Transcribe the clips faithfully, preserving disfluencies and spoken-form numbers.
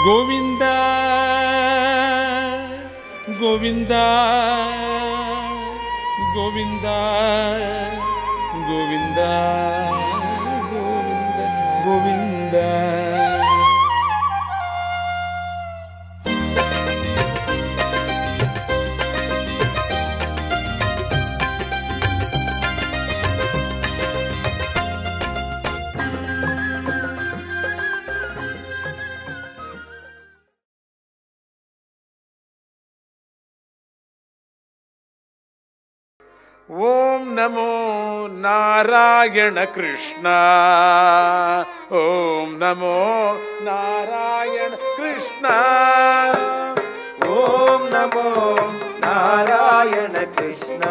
ಗೋವಿಂದ ಗೋವಿಂದ ಗೋವಿಂದ ಗೋವಿಂದ ಗೋವಿಂದ ಗೋವಿಂದ. ಓಂ ನಮೋ ನಾರಾಯಣ ಕೃಷ್ಣ. ಓಂ ನಮೋ ನಾರಾಯಣ ಕೃಷ್ಣ. ಓಂ ನಮೋ ನಾರಾಯಣ ಕೃಷ್ಣ.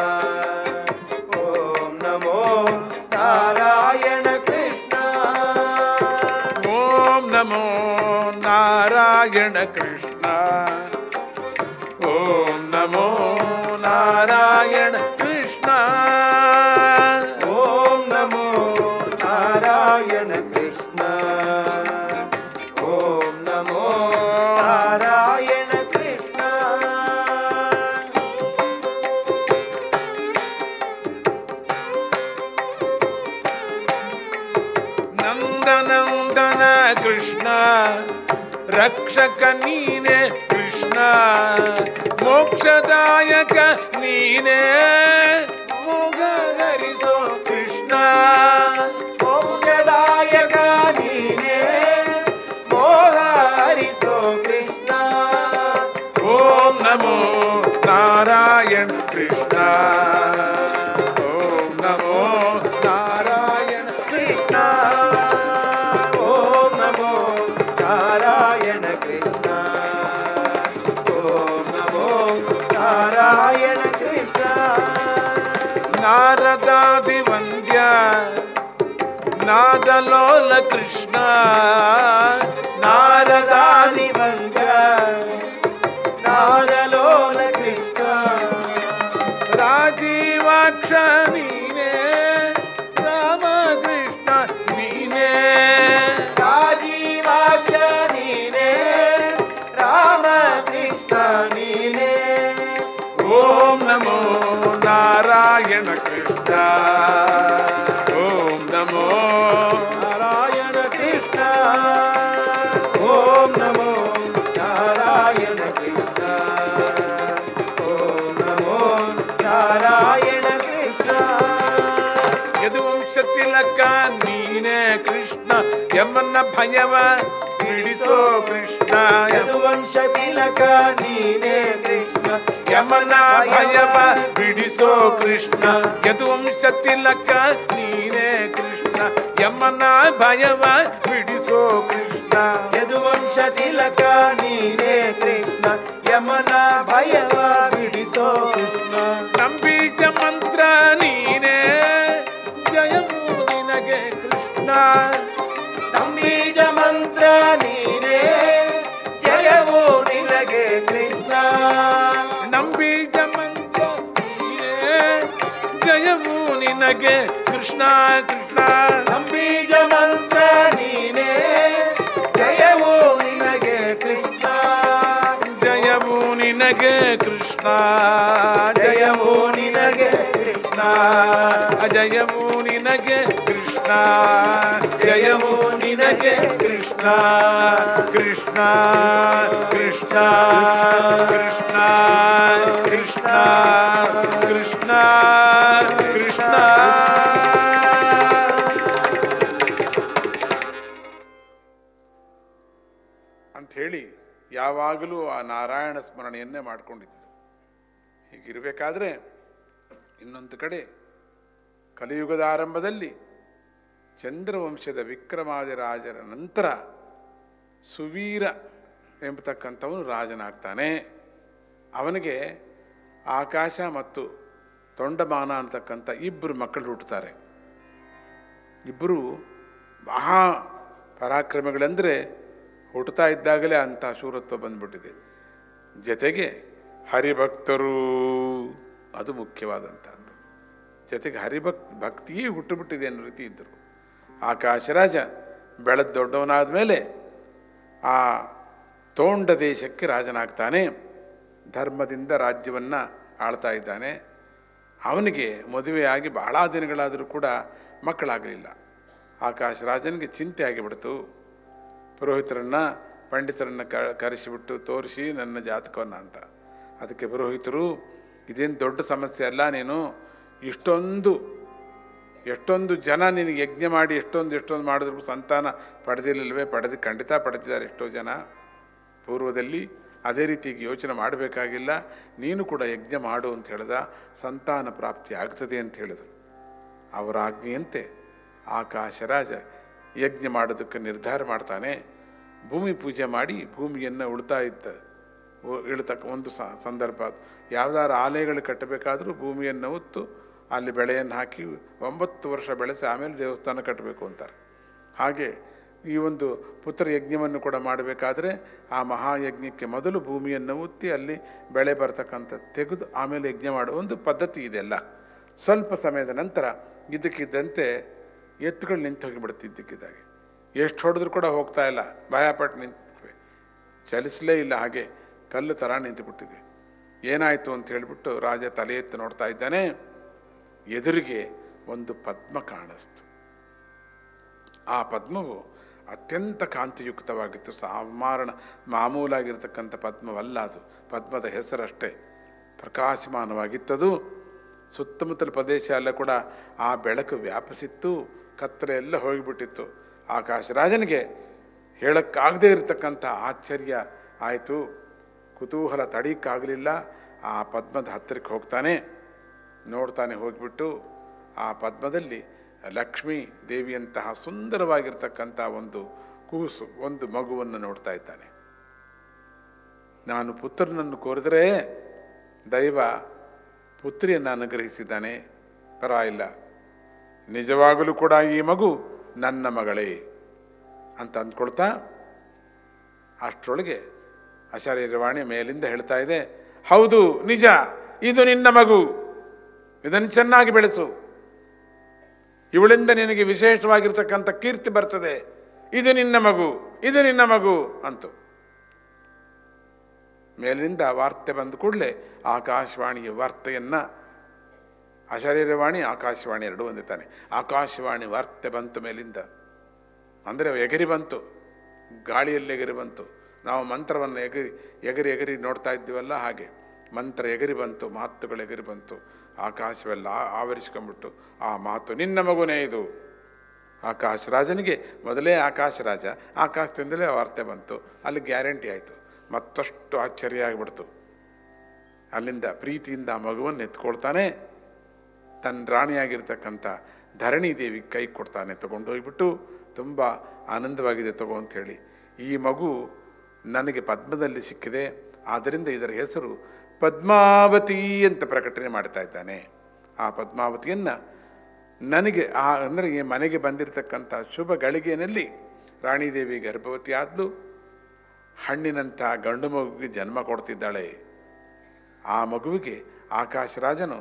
ಓಂ ನಮೋ ನಾರಾಯಣ ಕೃಷ್ಣ. ಓಂ ನಮೋ ನಾರಾಯಣ ಕೃಷ್ಣ. ಓಂ ನಮೋ ನಾರಾಯಣ ಕೃಷ್ಣ. ಓಂ ನಮೋ ನಾರಾಯಣ ಕೃಷ್ಣ. ಓಂ ನಮೋ ನಾರಾಯಣ ಕೃಷ್ಣ. ನಂದನಂದನ ಕೃಷ್ಣ ರಕ್ಷಕ ನೀನೆ ಕೃಷ್ಣ. ಮೋಕ್ಷದಾಯಕ ನೀನೆ ಮೋಗರಿಸೋ ಕೃಷ್ಣ. ಮೋಕ್ಷದಾಯಕ ನೀನೆ ಮೋಹ ಹರಿಸೋ ಕೃಷ್ಣ. ಓಂ ನಮೋ ನಾರಾಯಣ ಕೃಷ್ಣ. ಓಂ ನಮೋ ನಾರಾಯಣ ಕೃಷ್ಣ. ಓಂ ನಮೋ ನಾರಾಯಣ ಕೃಷ್ಣ. ಓಂ ನಮೋ ನಾರಾಯಣ ಕೃಷ್ಣ. ನಾರದಾದಿ ವಂದ್ಯ ನಾದಲೋಲ ಕೃಷ್ಣ. ನಾರದಾದಿ ವಂದ್ಯ ನಾದಲೋಲ ಕೃಷ್ಣ. ರಾಜೀವಾಕ್ಷ ನೀನೇ ರಾಮ ಕೃಷ್ಣ ನೀನೇ. ರಾಜೀವಾಕ್ಷ ನೀನೇ ರಾಮ ಕೃಷ್ಣ ನೀನೇ. ಓಂ ನಮೋ ನಾರಾಯಣ ಕೃಷ್ಣ. ಓಂ ನಮೋ ನಾರಾಯಣ ಕೃಷ್ಣ. ಓಂ ನಮೋ ನಾರಾಯಣ ಕೃಷ್ಣ. ಓಂ ನಮೋ ನಾರಾಯಣ ಕೃಷ್ಣ. ಯದುವಂಶ ತಿಲಕ ನೀನೇ ಕೃಷ್ಣ. ಯಮನ ಭಯವ ಬಿಡಿಸೋ ಕೃಷ್ಣ. ಯದುವಂಶ ತಿಲಕ ನೀನೇ ಕೃಷ್ಣ. ಯಮನ ಭಯವ ಬಿಡಿಸೋ ಕೃಷ್ಣ. ಯದುವಂಶ ತಿಲಕ ನೀನೇ ಕೃಷ್ಣ. ಯಮನ ಭಯವ ಬಿಡಿಸೋ ಕೃಷ್ಣ. ಯದುವಂಶ ತಿಲಕ ನೀನೇ ಕೃಷ್ಣ. ಯಮನ ಭಯವ ಬಿಡಿಸೋ ಕೃಷ್ಣ. ನಂಬೀಜ ಮಂತ್ರ ನೀನೇ ಜಯವು ನಿನಗೆ ಕೃಷ್ಣ. ನಂಬೀಜ ಮಂತ್ರ ನೀನೇ ಜಯವು ನಿನಗೆ ಕೃಷ್ಣ. ನಂಬೀಜ ಮಂತ್ರ ನೀನೇ ಜಯವು ನಿನಗೆ ಕೃಷ್ಣ ಕೃಷ್ಣ. ನಂಬೀಜ ಮಂತ್ರ ನೀನೇ ಜಯವು ನಿನಗೆ ಕೃಷ್ಣ. ಜಯವು ನಿನಗೆ ಕೃಷ್ಣ. ಜಯವು ನಿನಗೆ ಕೃಷ್ಣ. ಜಯವು ನಿನಗೆ ಕೃಷ್ಣ. ಜಯವು ನಿನಗೆ ಕೃಷ್ಣ. ಕೃಷ್ಣ ಕೃಷ್ಣ ಕೃಷ್ಣ ಕೃಷ್ಣ ಕೃಷ್ಣ ಕೃಷ್ಣ. ಅಂಥೇಳಿ ಯಾವಾಗಲೂ ಆ ನಾರಾಯಣ ಸ್ಮರಣೆಯನ್ನೇ ಮಾಡಿಕೊಂಡಿದ್ದರು. ಹೀಗಿರಬೇಕಾದ್ರೆ ಇನ್ನೊಂದು ಕಡೆ ಕಲಿಯುಗದ ಆರಂಭದಲ್ಲಿ ಚಂದ್ರವಂಶದ ವಿಕ್ರಮಾದಿರಾಜರ ನಂತರ ಸುವೀರ ಎಂಬತಕ್ಕಂಥವನು ರಾಜನಾಗ್ತಾನೆ. ಅವನಿಗೆ ಆಕಾಶ ಮತ್ತು ತೊಂಡಮಾನ ಅಂತಕ್ಕಂಥ ಇಬ್ಬರು ಮಕ್ಕಳು ಹುಟ್ಟುತ್ತಾರೆ. ಇಬ್ಬರು ಮಹಾ ಪರಾಕ್ರಮಿಗಳೆಂದರೆ ಹುಟ್ಟುತ್ತಾ ಇದ್ದಾಗಲೇ ಅಂಥ ಶೂರತ್ವ ಬಂದ್ಬಿಟ್ಟಿದೆ. ಜೊತೆಗೆ ಹರಿಭಕ್ತರು, ಅದು ಮುಖ್ಯವಾದಂಥದ್ದು. ಜೊತೆಗೆ ಹರಿಭಕ್ ಭಕ್ತಿಯೇ ಹುಟ್ಟುಬಿಟ್ಟಿದೆ ಅನ್ನೋ ರೀತಿ ಇದ್ದರು. ಆಕಾಶರಾಜ ಬೆಳೆದ ದೊಡ್ಡವನಾದ ಮೇಲೆ ಆ ತೋಂಡ ದೇಶಕ್ಕೆ ರಾಜನಾಗ್ತಾನೆ. ಧರ್ಮದಿಂದ ರಾಜ್ಯವನ್ನು ಆಳ್ತಾ ಇದ್ದಾನೆ. ಅವನಿಗೆ ಮದುವೆಯಾಗಿ ಬಹಳ ದಿನಗಳಾದರೂ ಕೂಡ ಮಕ್ಕಳಾಗಲಿಲ್ಲ. ಆಕಾಶ ರಾಜನಿಗೆ ಚಿಂತೆ ಆಗಿಬಿಡ್ತು. ಪುರೋಹಿತರನ್ನು ಪಂಡಿತರನ್ನು ಕ ಕರೆಸಿಬಿಟ್ಟು ತೋರಿಸಿ ನನ್ನ ಜಾತಕವನ್ನು ಅಂತ. ಅದಕ್ಕೆ ಪುರೋಹಿತರು, ಇದೇನು ದೊಡ್ಡ ಸಮಸ್ಯೆ ಅಲ್ಲ, ನೀನು ಇಷ್ಟೊಂದು ಎಷ್ಟೊಂದು ಜನ ನಿನಗೆ ಯಜ್ಞ ಮಾಡಿ ಎಷ್ಟೊಂದು ಎಷ್ಟೊಂದು ಮಾಡಿದ್ರು ಸಂತಾನ ಪಡೆದಿಲ್ಲವೇ? ಪಡೆದು ಖಂಡಿತ ಪಡೆದಿದ್ದಾರೆ ಎಷ್ಟೋ ಜನ ಪೂರ್ವದಲ್ಲಿ. ಅದೇ ರೀತಿಗೆ ಯೋಚನೆ ಮಾಡಬೇಕಾಗಿಲ್ಲ, ನೀನು ಕೂಡ ಯಜ್ಞ ಮಾಡು ಅಂತ ಹೇಳಿದ. ಸಂತಾನ ಪ್ರಾಪ್ತಿ ಆಗ್ತದೆ ಅಂತ ಹೇಳಿದರು. ಅವರ ಆಜ್ಞೆಯಂತೆ ಆಕಾಶರಾಜ ಯಜ್ಞ ಮಾಡೋದಕ್ಕೆ ನಿರ್ಧಾರ ಮಾಡ್ತಾನೆ. ಭೂಮಿ ಪೂಜೆ ಮಾಡಿ ಭೂಮಿಯನ್ನು ಉಳ್ತಾ ಇದ್ದ ಇಳ್ತಕ್ಕ ಒಂದು ಸಂದರ್ಭ. ಯಾವುದಾದ್ರು ಆಲಯಗಳು ಕಟ್ಟಬೇಕಾದ್ರೂ ಭೂಮಿಯನ್ನು ಉತ್ತು ಅಲ್ಲಿ ಬೆಳೆಯನ್ನು ಹಾಕಿ ಒಂಬತ್ತು ವರ್ಷ ಬೆಳೆಸಿ ಆಮೇಲೆ ದೇವಸ್ಥಾನ ಕಟ್ಟಬೇಕು ಅಂತಾರೆ. ಹಾಗೆ ಈ ಒಂದು ಪುತ್ರ ಯಜ್ಞವನ್ನು ಕೂಡ ಮಾಡಬೇಕಾದ್ರೆ ಆ ಮಹಾಯಜ್ಞಕ್ಕೆ ಮೊದಲು ಭೂಮಿಯನ್ನು ಉತ್ತಿ ಅಲ್ಲಿ ಬೆಳೆ ಬರ್ತಕ್ಕಂಥ ತೆಗೆದು ಆಮೇಲೆ ಯಜ್ಞ ಮಾಡುವ ಒಂದು ಪದ್ಧತಿ ಇದೆಲ್ಲ. ಸ್ವಲ್ಪ ಸಮಯದ ನಂತರ ಇದ್ದಕ್ಕಿದ್ದಂತೆ ಎತ್ತುಗಳು ನಿಂತು ಹೋಗಿಬಿಡುತ್ತಿದ್ದಕ್ಕಿದ್ದಾಗೆ. ಎಷ್ಟು ಹೊಡೆದ್ರೂ ಕೂಡ ಹೋಗ್ತಾ ಇಲ್ಲ, ಭಯಪಟ್ಟು ನಿಂತುಬಿಟ್ವೆ, ಚಲಿಸಲೇ ಇಲ್ಲ, ಹಾಗೆ ಕಲ್ಲು ಥರ ನಿಂತುಬಿಟ್ಟಿದೆ. ಏನಾಯಿತು ಅಂತ ಹೇಳಿಬಿಟ್ಟು ರಾಜ ತಲೆ ಎತ್ತು ನೋಡ್ತಾ ಇದ್ದಾನೆ. ಎದುರಿಗೆ ಒಂದು ಪದ್ಮ ಕಾಣಿಸ್ತು. ಆ ಪದ್ಮವು ಅತ್ಯಂತ ಕಾಂತಿಯುಕ್ತವಾಗಿತ್ತು. ಸಾಮಾರಣ ಮಾಮೂಲಾಗಿರ್ತಕ್ಕಂಥ ಪದ್ಮವಲ್ಲ ಅದು, ಪದ್ಮದ ಹೆಸರಷ್ಟೇ. ಪ್ರಕಾಶಮಾನವಾಗಿತ್ತದು. ಸುತ್ತಮುತ್ತಲ ಪ್ರದೇಶ ಎಲ್ಲ ಕೂಡ ಆ ಬೆಳಕು ವ್ಯಾಪಿಸಿತ್ತು. ಕತ್ತಲೆ ಎಲ್ಲ ಹೋಗಿಬಿಟ್ಟಿತ್ತು. ಆಕಾಶರಾಜನಿಗೆ ಹೇಳಕ್ಕಾಗದೇ ಇರತಕ್ಕಂಥ ಆಶ್ಚರ್ಯ ಆಯಿತು. ಕುತೂಹಲ ತಡೀಕ್ಕಾಗಲಿಲ್ಲ. ಆ ಪದ್ಮದ ಹತ್ತಿರಕ್ಕೆ ಹೋಗ್ತಾನೆ. ನೋಡ್ತಾನೆ. ಹೋಗಿಬಿಟ್ಟು ಆ ಪದ್ಮದಲ್ಲಿ ಲಕ್ಷ್ಮೀ ದೇವಿಯಂತಹ ಸುಂದರವಾಗಿರ್ತಕ್ಕಂಥ ಒಂದು ಕೂಸು, ಒಂದು ಮಗುವನ್ನು ನೋಡ್ತಾ ಇದ್ದಾನೆ. ನಾನು ಪುತ್ರನನ್ನು ಕೋರಿದರೆ ದೈವ ಪುತ್ರಿಯನ್ನು ಅನುಗ್ರಹಿಸಿದ್ದಾನೆ, ಪರವಾಗಿಲ್ಲ, ನಿಜವಾಗಲೂ ಕೂಡ ಈ ಮಗು ನನ್ನ ಮಗಳೇ ಅಂತ ಅಂದ್ಕೊಳ್ತಾ ಅಷ್ಟರೊಳಗೆ ಅಶರೀರವಾಣಿ ಮೇಲಿಂದ ಹೇಳ್ತಾ ಇದೆ, ಹೌದು ನಿಜ, ಇದು ನಿನ್ನ ಮಗು, ಇದನ್ನು ಚೆನ್ನಾಗಿ ಬೆಳೆಸು, ಇವಳಿಂದ ನಿನಗೆ ವಿಶೇಷವಾಗಿರ್ತಕ್ಕಂಥ ಕೀರ್ತಿ ಬರ್ತದೆ, ಇದು ನಿನ್ನ ಮಗು, ಇದು ನಿನ್ನ ಮಗು ಅಂತು. ಮೇಲಿನಿಂದ ವಾರ್ತೆ ಬಂದ ಕೂಡಲೇ ಆಕಾಶವಾಣಿಯ ವಾರ್ತೆಯನ್ನು, ಅಶರೀರವಾಣಿ ಆಕಾಶವಾಣಿ ಎರಡು ಹೊಂದಿದ್ದಾನೆ. ಆಕಾಶವಾಣಿ ವಾರ್ತೆ ಬಂತು ಮೇಲಿಂದ, ಅಂದರೆ ಎಗರಿ ಬಂತು, ಗಾಳಿಯಲ್ಲಿ ಎಗರಿ ಬಂತು. ನಾವು ಮಂತ್ರವನ್ನು ಎಗರಿ ಎಗರಿ ಎಗರಿ ನೋಡ್ತಾ ಇದ್ದೀವಲ್ಲ, ಹಾಗೆ ಮಂತ್ರ ಎಗರಿ ಬಂತು, ಮಾತುಗಳು ಎಗರಿ ಬಂತು. ಆಕಾಶವೆಲ್ಲ ಆವರಿಸ್ಕೊಂಡ್ಬಿಟ್ಟು ಆ ಮಾತು ನಿನ್ನ ಮಗುನೇ ಇದು. ಆಕಾಶರಾಜನಿಗೆ ಮೊದಲೇ ಆಕಾಶರಾಜ, ಆಕಾಶದಿಂದಲೇ ವಾರ್ತೆ ಬಂತು, ಅಲ್ಲಿ ಗ್ಯಾರಂಟಿ ಆಯಿತು. ಮತ್ತಷ್ಟು ಆಶ್ಚರ್ಯ ಆಗಿಬಿಡ್ತು. ಅಲ್ಲಿಂದ ಪ್ರೀತಿಯಿಂದ ಆ ಮಗುವನ್ನು ಎತ್ಕೊಳ್ತಾನೆ. ತನ್ನ ರಾಣಿಯಾಗಿರ್ತಕ್ಕಂಥ ಧರಣಿ ದೇವಿ ಕೈ ಕೊಡ್ತಾನೆ. ತೊಗೊಂಡು ಹೋಗಿಬಿಟ್ಟು ತುಂಬ ಆನಂದವಾಗಿದೆ ತಗೋ ಅಂಥೇಳಿ, ಈ ಮಗು ನನಗೆ ಪದ್ಮದಲ್ಲಿ ಸಿಕ್ಕಿದೆ, ಆದ್ದರಿಂದ ಇದರ ಹೆಸರು ಪದ್ಮಾವತಿ ಅಂತ ಪ್ರಕಟಣೆ ಮಾಡ್ತಾ ಇದ್ದಾನೆ. ಆ ಪದ್ಮಾವತಿಯನ್ನು ನನಗೆ ಆ ಅಂದರೆ ಈ ಮನೆಗೆ ಬಂದಿರತಕ್ಕಂಥ ಶುಭ ಗಳಿಗೆಯಲ್ಲಿ ರಾಣಿದೇವಿ ಗರ್ಭವತಿ ಆದ್ಲು, ಹಣ್ಣಿನಂಥ ಗಂಡು ಮಗುವಿಗೆ ಜನ್ಮ ಕೊಡ್ತಿದ್ದಾಳೆ. ಆ ಮಗುವಿಗೆ ಆಕಾಶರಾಜನು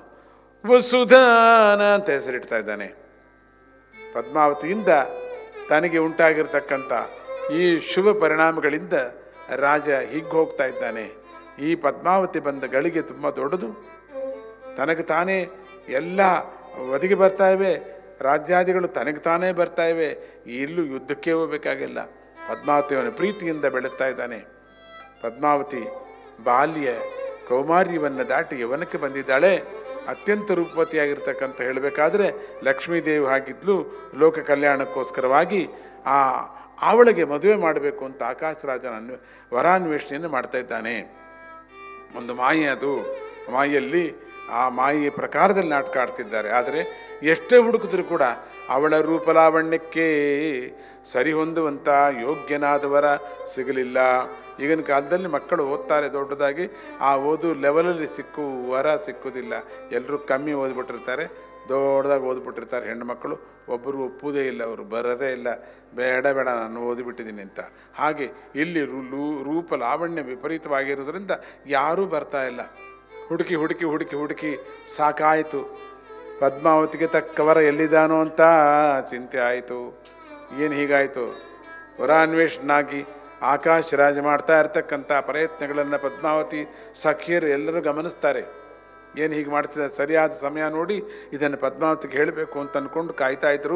ವಸುಧಾನ ಅಂತ ಹೆಸರಿಡ್ತಾ ಇದ್ದಾನೆ. ಪದ್ಮಾವತಿಯಿಂದ ತನಗೆ ಉಂಟಾಗಿರ್ತಕ್ಕಂಥ ಈ ಶುಭ ಪರಿಣಾಮಗಳಿಂದ ರಾಜ ಹಿಗ್ಗಿ ಹೋಗ್ತಾ ಇದ್ದಾನೆ. ಈ ಪದ್ಮಾವತಿ ಬಂದ ಗಳಿಗೆ ತುಂಬ ದೊಡ್ಡದು, ತನಗೆ ತಾನೇ ಎಲ್ಲ ಒದಗಿ ಬರ್ತಾ ಇವೆ, ರಾಜ್ಯಾದಿಗಳು ತನಗೆ ತಾನೇ ಬರ್ತಾ ಇವೆ, ಇಲ್ಲೂ ಯುದ್ಧಕ್ಕೆ ಹೋಗಬೇಕಾಗಿಲ್ಲ. ಪದ್ಮಾವತಿಯವನ ಪ್ರೀತಿಯಿಂದ ಬೆಳೆಸ್ತಾ ಇದ್ದಾನೆ. ಪದ್ಮಾವತಿ ಬಾಲ್ಯ ಕೌಮಾರ್ಯವನ್ನು ದಾಟಿ ಯವನಕ್ಕೆ ಬಂದಿದ್ದಾಳೆ. ಅತ್ಯಂತ ರೂಪವತಿಯಾಗಿರ್ತಕ್ಕಂಥ ಹೇಳಬೇಕಾದ್ರೆ ಲಕ್ಷ್ಮೀದೇವಿ ಆಗಿದ್ಲು. ಲೋಕ ಕಲ್ಯಾಣಕ್ಕೋಸ್ಕರವಾಗಿ ಆ ಅವಳಿಗೆ ಮದುವೆ ಮಾಡಬೇಕು ಅಂತ ಆಕಾಶರಾಜನ ಅನ್ವ ವರಾನ್ವೇಷಣೆಯನ್ನು ಮಾಡ್ತಾ ಇದ್ದಾನೆ. ಒಂದು ಮಾಯೆ, ಅದು ಮಾಯೆಯಲ್ಲಿ ಆ ಮಾಯೆಯ ಪ್ರಕಾರದಲ್ಲಿ ನಾಟಕ ಆಡ್ತಿದ್ದಾರೆ. ಆದರೆ ಎಷ್ಟೇ ಹುಡುಕಿದ್ರೂ ಕೂಡ ಅವಳ ರೂಪಲಾವಣ್ಯಕ್ಕೆ ಸರಿ ಹೊಂದುವಂಥ ಯೋಗ್ಯನಾದವರ ಸಿಗಲಿಲ್ಲ. ಈಗಿನ ಕಾಲದಲ್ಲಿ ಮಕ್ಕಳು ಓದ್ತಾರೆ ದೊಡ್ಡದಾಗಿ, ಆ ಓದು ಲೆವೆಲಲ್ಲಿ ಸಿಕ್ಕು ವರ ಸಿಕ್ಕುವುದಿಲ್ಲ. ಎಲ್ಲರೂ ಕಮ್ಮಿ ಓದ್ಬಿಟ್ಟಿರ್ತಾರೆ, ದೊಡ್ಡದಾಗಿ ಓದ್ಬಿಟ್ಟಿರ್ತಾರೆ ಹೆಣ್ಣು ಮಕ್ಕಳು. ಒಬ್ಬರು ಒಪ್ಪುವುದೇ ಇಲ್ಲ, ಅವರು ಬರೋದೇ ಇಲ್ಲ, ಬೇಡ ಬೇಡ ನಾನು ಓದಿಬಿಟ್ಟಿದ್ದೀನಿ ಅಂತ. ಹಾಗೆ ಇಲ್ಲಿ ರೂಪ ಲಾವಣ್ಯ ವಿಪರೀತವಾಗಿರೋದ್ರಿಂದ ಯಾರೂ ಬರ್ತಾ ಇಲ್ಲ. ಹುಡುಕಿ ಹುಡುಕಿ ಹುಡುಕಿ ಹುಡುಕಿ ಸಾಕಾಯಿತು. ಪದ್ಮಾವತಿಗೆ ತಕ್ಕವರ ಎಲ್ಲಿದ್ದಾನೋ ಅಂತ ಚಿಂತೆ ಆಯಿತು. ಏನು ಹೀಗಾಯಿತು? ವರಾನ್ವೇಷಣಾಗಿ ಆಕಾಶ ರಾಜ ಮಾಡ್ತಾ ಇರ್ತಕ್ಕಂಥ ಪ್ರಯತ್ನಗಳನ್ನು ಪದ್ಮಾವತಿ ಸಖಿಯರು ಎಲ್ಲರೂ ಗಮನಿಸ್ತಾರೆ. ಏನು ಹೀಗೆ ಮಾಡ್ತಿದ್ದ, ಸರಿಯಾದ ಸಮಯ ನೋಡಿ ಇದನ್ನು ಪದ್ಮಾವತಿಗೆ ಹೇಳಬೇಕು ಅಂತ ಅಂದ್ಕೊಂಡು ಕಾಯ್ತಾ ಇದ್ರು.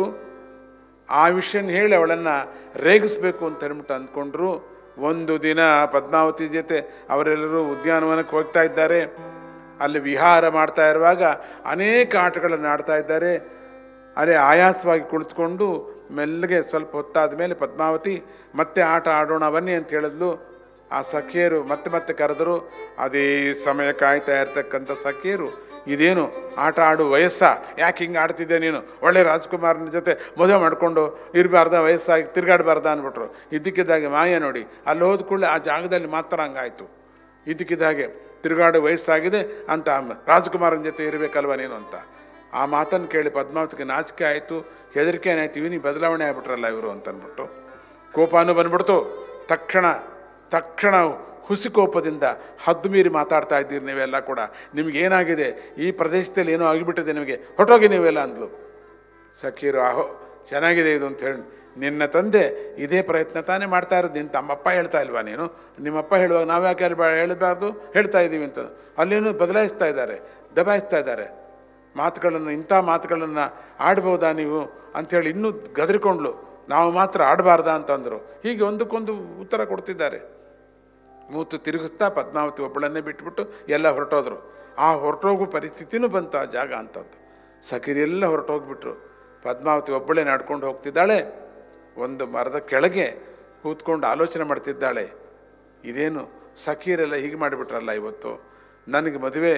ಆ ವಿಷಯನ ಹೇಳಿ ಅವಳನ್ನು ರೇಗಿಸ್ಬೇಕು ಅಂತ ಹೇಳ್ಬಿಟ್ಟು ಅಂದ್ಕೊಂಡ್ರು. ಒಂದು ದಿನ ಪದ್ಮಾವತಿ ಜೊತೆ ಅವರೆಲ್ಲರೂ ಉದ್ಯಾನವನಕ್ಕೆ ಹೋಗ್ತಾ ಇದ್ದಾರೆ. ಅಲ್ಲಿ ವಿಹಾರ ಮಾಡ್ತಾ ಇರುವಾಗ ಅನೇಕ ಆಟಗಳನ್ನು ಆಡ್ತಾ ಇದ್ದಾರೆ. ಅದೇ ಆಯಾಸವಾಗಿ ಕುಳಿತುಕೊಂಡು ಮೆಲ್ಲಗೆ ಸ್ವಲ್ಪ ಹೊತ್ತಾದ ಮೇಲೆ ಪದ್ಮಾವತಿ ಮತ್ತೆ ಆಟ ಆಡೋಣ ಬನ್ನಿ ಅಂತ ಹೇಳಿದ್ಲು. ಆ ಸಖಿಯರು ಮತ್ತೆ ಮತ್ತೆ ಕರೆದರು. ಅದೇ ಸಮಯ ಕಾಯ್ತಾ ಇರ್ತಕ್ಕಂಥ ಸಖಿಯರು, ಇದೇನು ಆಟ ಆಡು ವಯಸ್ಸ, ಯಾಕೆ ಹಿಂಗೆ ಆಡ್ತಿದ್ದೆ ನೀನು, ಒಳ್ಳೆ ರಾಜ್ಕುಮಾರನ ಜೊತೆ ಮದುವೆ ಮಾಡಿಕೊಂಡು ಇರಬಾರ್ದ, ವಯಸ್ಸಾಗಿ ತಿರುಗಾಡಬಾರ್ದ ಅಂದ್ಬಿಟ್ರು. ಇದ್ದಕ್ಕಿದ್ದಾಗೆ ಮಾಯ ನೋಡಿ, ಅಲ್ಲಿ ಹೋದ ಕೂಡಲೇ ಆ ಜಾಗದಲ್ಲಿ ಮಾತ್ರ ಹಂಗಾಯಿತು. ಇದ್ದಕ್ಕಿದ್ದಾಗೆ ತಿರುಗಾಡು ವಯಸ್ಸಾಗಿದೆ ಅಂತ ರಾಜ್ಕುಮಾರನ ಜೊತೆ ಇರಬೇಕಲ್ವ ನೀನು ಅಂತ. ಆ ಮಾತನ್ನು ಕೇಳಿ ಪದ್ಮಾವತಿಗೆ ನಾಚಿಕೆ ಆಯಿತು, ಹೆದರಿಕೆ ಏನಾಯ್ತು, ಇವನಿಗೆ ಬದಲಾವಣೆ ಆಗ್ಬಿಟ್ರಲ್ಲ ಇವರು ಅಂತಂದ್ಬಿಟ್ಟು ಕೋಪನೂ ಬಂದ್ಬಿಡ್ತು. ತಕ್ಷಣ ತಕ್ಷಣ ಹುಸಿಕೋಪದಿಂದ ಹದ್ದು ಮೀರಿ ಮಾತಾಡ್ತಾ ಇದ್ದೀರಿ ನೀವೆಲ್ಲ ಕೂಡ, ನಿಮಗೇನಾಗಿದೆ, ಈ ಪ್ರದೇಶದಲ್ಲಿ ಏನೋ ಆಗಿಬಿಟ್ಟಿದೆ ನಿಮಗೆ, ಹೊಟ್ಟೋಗಿ ನೀವೆಲ್ಲ ಅಂದ್ಲು. ಸಖೀರು ಆಹೋ ಚೆನ್ನಾಗಿದೆ ಇದು ಅಂತ ಹೇಳಿ, ನಿನ್ನ ತಂದೆ ಇದೇ ಪ್ರಯತ್ನ ತಾನೇ ಮಾಡ್ತಾ ಇರೋದು, ನಿನ್ನ ತಮ್ಮಪ್ಪ ಹೇಳ್ತಾ ಇಲ್ವಾ ನೀನು, ನಿಮ್ಮಪ್ಪ ಹೇಳುವಾಗ ನಾವು ಯಾಕೆ ಹೇಳಬಾರ್ದು, ಹೇಳ್ತಾ ಇದ್ದೀವಿ ಅಂತ. ಅಲ್ಲೇನು ಬದಲಾಯಿಸ್ತಾ ಇದ್ದಾರೆ, ದಬಾಯಿಸ್ತಾ ಇದ್ದಾರೆ ಮಾತುಗಳನ್ನು, ಇಂಥ ಮಾತುಗಳನ್ನು ಆಡ್ಬೋದಾ ನೀವು ಅಂಥೇಳಿ ಇನ್ನೂ ಗದರಿಕೊಂಡ್ಲು. ನಾವು ಮಾತ್ರ ಆಡಬಾರ್ದಾ ಅಂತಂದರು. ಹೀಗೆ ಒಂದಕ್ಕೊಂದು ಉತ್ತರ ಕೊಡ್ತಿದ್ದಾರೆ. ಮೂತು ತಿರುಗಿಸ್ತಾ ಪದ್ಮಾವತಿ ಒಬ್ಬಳನ್ನೇ ಬಿಟ್ಬಿಟ್ಟು ಎಲ್ಲ ಹೊರಟೋದ್ರು. ಆ ಹೊರಟೋಗೋ ಪರಿಸ್ಥಿತಿನೂ ಬಂತು ಆ ಜಾಗ ಅಂತದ್ದು. ಸಖಿರೆಲ್ಲ ಹೊರಟೋಗ್ಬಿಟ್ರು. ಪದ್ಮಾವತಿ ಒಬ್ಬಳೇ ನಡ್ಕೊಂಡು ಹೋಗ್ತಿದ್ದಾಳೆ. ಒಂದು ಮರದ ಕೆಳಗೆ ಕೂತ್ಕೊಂಡು ಆಲೋಚನೆ ಮಾಡ್ತಿದ್ದಾಳೆ, ಇದೇನು ಸಖಿಯರೆಲ್ಲ ಹೀಗೆ ಮಾಡಿಬಿಟ್ರಲ್ಲ ಇವತ್ತು, ನನಗೆ ಮದುವೆ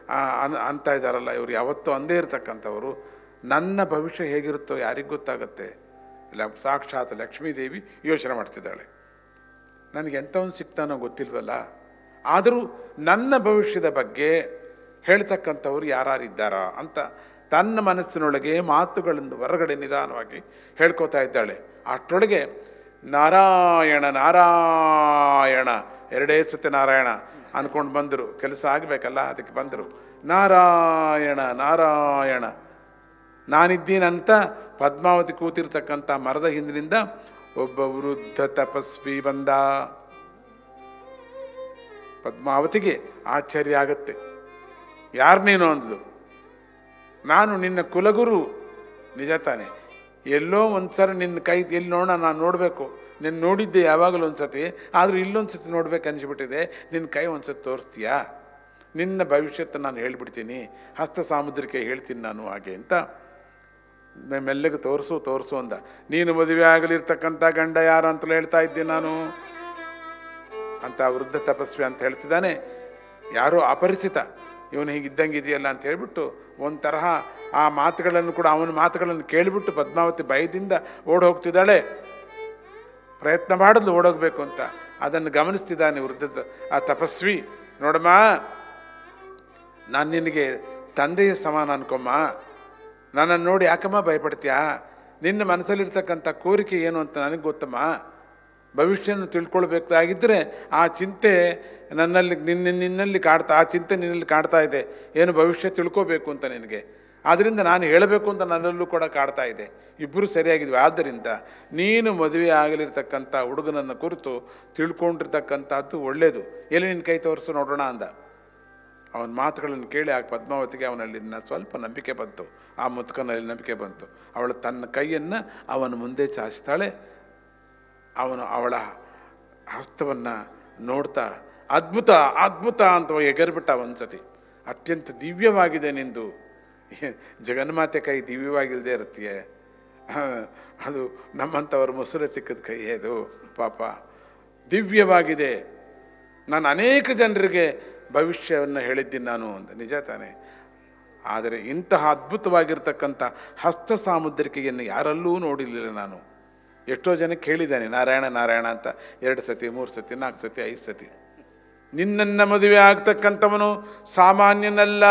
ಅಂತ ಇದ್ದಾರಲ್ಲ ಇವರು, ಯಾವತ್ತೂ ಅಂದೇ ಇರ್ತಕ್ಕಂಥವರು, ನನ್ನ ಭವಿಷ್ಯ ಹೇಗಿರುತ್ತೋ ಯಾರಿಗೆ ಗೊತ್ತಾಗತ್ತೆ. ಇಲ್ಲ ಸಾಕ್ಷಾತ್ ಲಕ್ಷ್ಮೀದೇವಿ ಯೋಚನೆ ಮಾಡ್ತಿದ್ದಾಳೆ, ನನಗೆ ಎಂಥವನು ಸಿಗ್ತಾನೋ ಗೊತ್ತಿಲ್ವಲ್ಲ, ಆದರೂ ನನ್ನ ಭವಿಷ್ಯದ ಬಗ್ಗೆ ಹೇಳ್ತಕ್ಕಂಥವ್ರು ಯಾರಿದ್ದಾರಾ ಅಂತ ತನ್ನ ಮನಸ್ಸಿನೊಳಗೆ ಮಾತುಗಳಿಂದ ಹೊರಗಡೆ ನಿಧಾನವಾಗಿ ಹೇಳ್ಕೊತಾ ಇದ್ದಾಳೆ. ಅಷ್ಟರೊಳಗೆ ನಾರಾಯಣ ನಾರಾಯಣ ಎರಡೇ ಸತಿ ನಾರಾಯಣ ಅಂದ್ಕೊಂಡು ಬಂದರು. ಕೆಲಸ ಆಗಬೇಕಲ್ಲ, ಅದಕ್ಕೆ ಬಂದರು. ನಾರಾಯಣ ನಾರಾಯಣ ನಾನಿದ್ದೀನಂತ ಪದ್ಮಾವತಿ ಕೂತಿರ್ತಕ್ಕಂಥ ಮರದ ಹಿಂದಿನಿಂದ ಒಬ್ಬ ವೃದ್ಧ ತಪಸ್ವಿ ಬಂದ. ಪದ್ಮಾವತಿಗೆ ಆಶ್ಚರ್ಯ ಆಗತ್ತೆ. ಯಾರು ನೀನು ಅಂದ್ಲು. ನಾನು ನಿನ್ನ ಕುಲಗುರು. ನಿಜ ತಾನೆ, ಎಲ್ಲೋ ಒಂದು ಸರಿ ನಿನ್ನ ಕೈ ಎಲ್ಲಿ ನೋಡೋಣ, ನಾನು ನೋಡಬೇಕು, ನಿನ್ನ ನೋಡಿದ್ದೆ ಯಾವಾಗಲೂ ಒಂದು ಸತಿ, ಆದರೂ ಇಲ್ಲೊಂದು ಸತಿ ನೋಡ್ಬೇಕು ಅನಿಸ್ಬಿಟ್ಟಿದೆ, ನಿನ್ನ ಕೈ ಒಂದು ಸತಿ ತೋರಿಸ್ತೀಯಾ, ನಿನ್ನ ಭವಿಷ್ಯத்தை ನಾನು ಹೇಳ್ಬಿಡ್ತೀನಿ, ಹಸ್ತ ಸಾಮುದ್ರಿಕೆ ಹೇಳ್ತೀನಿ ನಾನು ಹಾಗೆ ಅಂತ ಮೆಲ್ಲಗೆ ತೋರಿಸು ತೋರಿಸು ಅಂದ. ನೀನು ಮದುವೆ ಆಗಲಿರ್ತಕ್ಕಂಥ ಗಂಡ ಯಾರು ಅಂತಲೂ ಹೇಳ್ತಾ ಇದ್ದೆ ನಾನು ಅಂತ ವೃದ್ಧ ತಪಸ್ವಿ ಅಂತ ಹೇಳ್ತಿದ್ದಾನೆ. ಯಾರೋ ಅಪರಿಚಿತ, ಇವನು ಹೀಗಿದ್ದಂಗೆ ಇದೆಯಲ್ಲ ಅಂತ ಹೇಳ್ಬಿಟ್ಟು ಒಂದು ತರಹ ಆ ಮಾತುಗಳನ್ನು ಕೂಡ ಅವನ ಮಾತುಗಳನ್ನು ಕೇಳಿಬಿಟ್ಟು ಪದ್ಮಾವತಿ ಭಯದಿಂದ ಓಡಿ ಹೋಗ್ತಿದ್ದಾಳೆ. ಪ್ರಯತ್ನ ಮಾಡಿದ್ಲು ಓಡೋಗ್ಬೇಕು ಅಂತ. ಅದನ್ನು ಗಮನಿಸ್ತಿದ್ದಾನೆ ವೃದ್ಧ ಆ ತಪಸ್ವಿ. ನೋಡಮ್ಮ, ನಾನು ನಿನಗೆ ತಂದೆಯ ಸಮಾನ ಅನ್ಕೊಮ್ಮ, ನನ್ನನ್ನು ನೋಡಿ ಯಾಕಮ್ಮ ಭಯಪಡ್ತೀಯಾ, ನಿನ್ನ ಮನಸ್ಸಲ್ಲಿರ್ತಕ್ಕಂಥ ಕೋರಿಕೆ ಏನು ಅಂತ ನನಗೆ ಗೊತ್ತಮ್ಮ. ಭವಿಷ್ಯನ ತಿಳ್ಕೊಳ್ಬೇಕಾಗಿದ್ದರೆ ಆ ಚಿಂತೆ ನನ್ನಲ್ಲಿ ನಿನ್ನ ನಿನ್ನಲ್ಲಿ ಕಾಡ್ತಾ ಆ ಚಿಂತೆ ನಿನ್ನಲ್ಲಿ ಕಾಡ್ತಾ ಇದೆ, ಏನು ಭವಿಷ್ಯ ತಿಳ್ಕೋಬೇಕು ಅಂತ ನಿನಗೆ, ಆದ್ದರಿಂದ ನಾನು ಹೇಳಬೇಕು ಅಂತ ನನ್ನಲ್ಲೂ ಕೂಡ ಕಾಡ್ತಾ ಇದೆ. ಇಬ್ಬರು ಸರಿಯಾಗಿದ್ವಿ. ಆದ್ದರಿಂದ ನೀನು ಮದುವೆ ಆಗಲಿರ್ತಕ್ಕಂಥ ಹುಡುಗನನ್ನು ಕುರಿತು ತಿಳ್ಕೊಂಡಿರ್ತಕ್ಕಂಥದ್ದು ಒಳ್ಳೆಯದು. ಎಲ್ಲಿ ನಿನ್ನ ಕೈ ತೋರಿಸು ನೋಡೋಣ ಅಂದ. ಅವನ ಮಾತುಗಳನ್ನು ಕೇಳಿ ಆ ಪದ್ಮಾವತಿಗೆ ಅವನಲ್ಲಿ ಸ್ವಲ್ಪ ನಂಬಿಕೆ ಬಂತು, ಆ ಮುದುಕನಲ್ಲಿ ನಂಬಿಕೆ ಬಂತು. ಅವಳು ತನ್ನ ಕೈಯನ್ನು ಅವನ ಮುಂದೆ ಚಾಚ್ತಾಳೆ. ಅವನು ಅವಳ ಹಸ್ತವನ್ನು ನೋಡ್ತಾ ಅದ್ಭುತ ಅದ್ಭುತ ಅಂತ ಎಗರ್ಬಿಟ್ಟ ಒಂದು ಸತಿ. ಅತ್ಯಂತ ದಿವ್ಯವಾಗಿದೆ ನಿಂದು. ಜಗನ್ಮಾತೆ ಕೈ ದಿವ್ಯವಾಗಿಲ್ಲದೆ ಇರುತ್ತೆಯೇ, ಅದು ನಮ್ಮಂಥವ್ರ ಮೊಸರು ತಿಕ್ಕದ ಕೈ ಅದು ಪಾಪ, ದಿವ್ಯವಾಗಿದೆ. ನಾನು ಅನೇಕ ಜನರಿಗೆ ಭವಿಷ್ಯವನ್ನು ಹೇಳಿದ್ದೀನಿ ನಾನು ಅಂತ. ನಿಜ ತಾನೆ, ಆದರೆ ಇಂತಹ ಅದ್ಭುತವಾಗಿರ್ತಕ್ಕಂಥ ಹಸ್ತ ಸಾಮುದ್ರಿಕೆಯನ್ನು ಯಾರಲ್ಲೂ ನೋಡಿರಲಿಲ್ಲ ನಾನು. ಎಷ್ಟೋ ಜನಕ್ಕೆ ಹೇಳಿದ್ದಾನೆ ನಾರಾಯಣ ನಾರಾಯಣ ಅಂತ, ಎರಡು ಸತಿ ಮೂರು ಸತಿ ನಾಲ್ಕು ಸತಿ ಐದು ಸತಿ. ನಿನ್ನನ್ನು ಮದುವೆ ಆಗ್ತಕ್ಕಂಥವನು ಸಾಮಾನ್ಯನಲ್ಲ.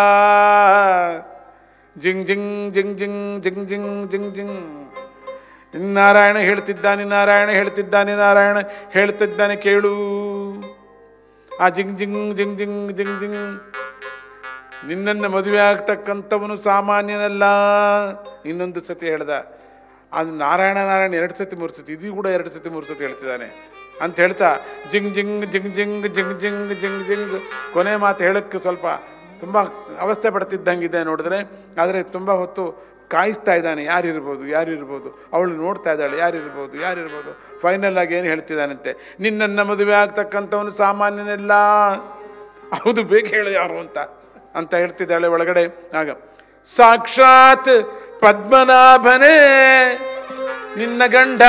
ಜಿಂಗ್ ಜಿಂಗ್ ಜಿಂಗ್ ಜಿಂಗ್ ಜಿಂಗ್ ಜಿಂಗ್ ಜಿಂಗ್ ಜಿಂಗ್ ನಾರಾಯಣ ಹೇಳ್ತಿದ್ದಾನೆ ನಾರಾಯಣ ಹೇಳ್ತಿದ್ದಾನೆ ನಾರಾಯಣ ಹೇಳ್ತಿದ್ದಾನೆ ಕೇಳು. ಆ ಜಿಂಗ್ ಜಿಂಗ್ ಜಿಂಗ್ ಜಿಂಗ್ ಜಿಂಗ್ ಜಿಂಗ್ ನಿನ್ನನ್ನು ಮದುವೆ ಆಗ್ತಕ್ಕಂಥವನು ಸಾಮಾನ್ಯನಲ್ಲ. ಇನ್ನೊಂದು ಸತಿ ಹೇಳ್ದ. ಅದು ನಾರಾಯಣ ನಾರಾಯಣ ಎರಡು ಸತಿ ಮೂರು ಸತಿ, ಇದು ಕೂಡ ಎರಡು ಸತಿ ಮೂರು ಸತಿ ಹೇಳ್ತಿದ್ದಾನೆ. ಅಂತ ಹೇಳ್ತಾ ಜಿಂಗ್ ಜಿಂಗ್ ಜಿಂಗ್ ಜಿಂಗ್ ಜಿಂಗ್ ಜಿಂಗ್ ಜಿಂಗ್ ಜಿಂಗ್ ಕೊನೆ ಮಾತು ಹೇಳೋಕ್ಕೆ ಸ್ವಲ್ಪ ತುಂಬ ಅವಸ್ಥೆ ಪಡ್ತಿದ್ದಂಗಿದೆ ನೋಡಿದ್ರೆ. ಆದರೆ ತುಂಬ ಹೊತ್ತು ಕಾಯಿಸ್ತಾ ಇದ್ದಾನೆ, ಯಾರಿರ್ಬೋದು ಯಾರಿರ್ಬೋದು, ಅವಳು ನೋಡ್ತಾ ಇದ್ದಾಳೆ ಯಾರಿರ್ಬೋದು ಯಾರಿರ್ಬೋದು. ಫೈನಲ್ ಆಗಿ ಏನು ಹೇಳ್ತಿದ್ದಾನಂತೆ, ನಿನ್ನನ್ನು ಮದುವೆ ಆಗ್ತಕ್ಕಂಥವನು ಸಾಮಾನ್ಯನೆಲ್ಲ, ಹೌದು ಬೇಕು ಹೇಳು ಯಾರು ಅಂತ ಅಂತ ಹೇಳ್ತಿದ್ದಾಳೆ ಒಳಗಡೆ. ಆಗ ಸಾಕ್ಷಾತ್ ಪದ್ಮನಾಭನೇ ನಿನ್ನ ಗಂಡ,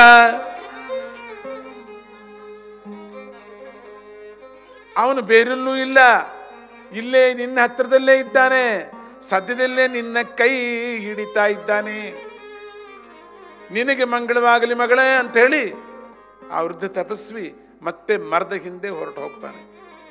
ಅವನು ಬೇರೆಲ್ಲೂ ಇಲ್ಲ, ಇಲ್ಲೇ ನಿನ್ನ ಹತ್ರದಲ್ಲೇ ಇದ್ದಾನೆ, ಸದ್ಯದಲ್ಲೇ ನಿನ್ನ ಕೈ ಹಿಡಿತಾ ಇದ್ದಾನೆ, ನಿನಗೆ ಮಂಗಳವಾಗಲಿ ಮಗಳೇ ಅಂತ ಹೇಳಿ ಆ ವೃದ್ಧ ತಪಸ್ವಿ ಮತ್ತೆ ಮರದ ಹಿಂದೆ ಹೊರಟು ಹೋಗ್ತಾನೆ.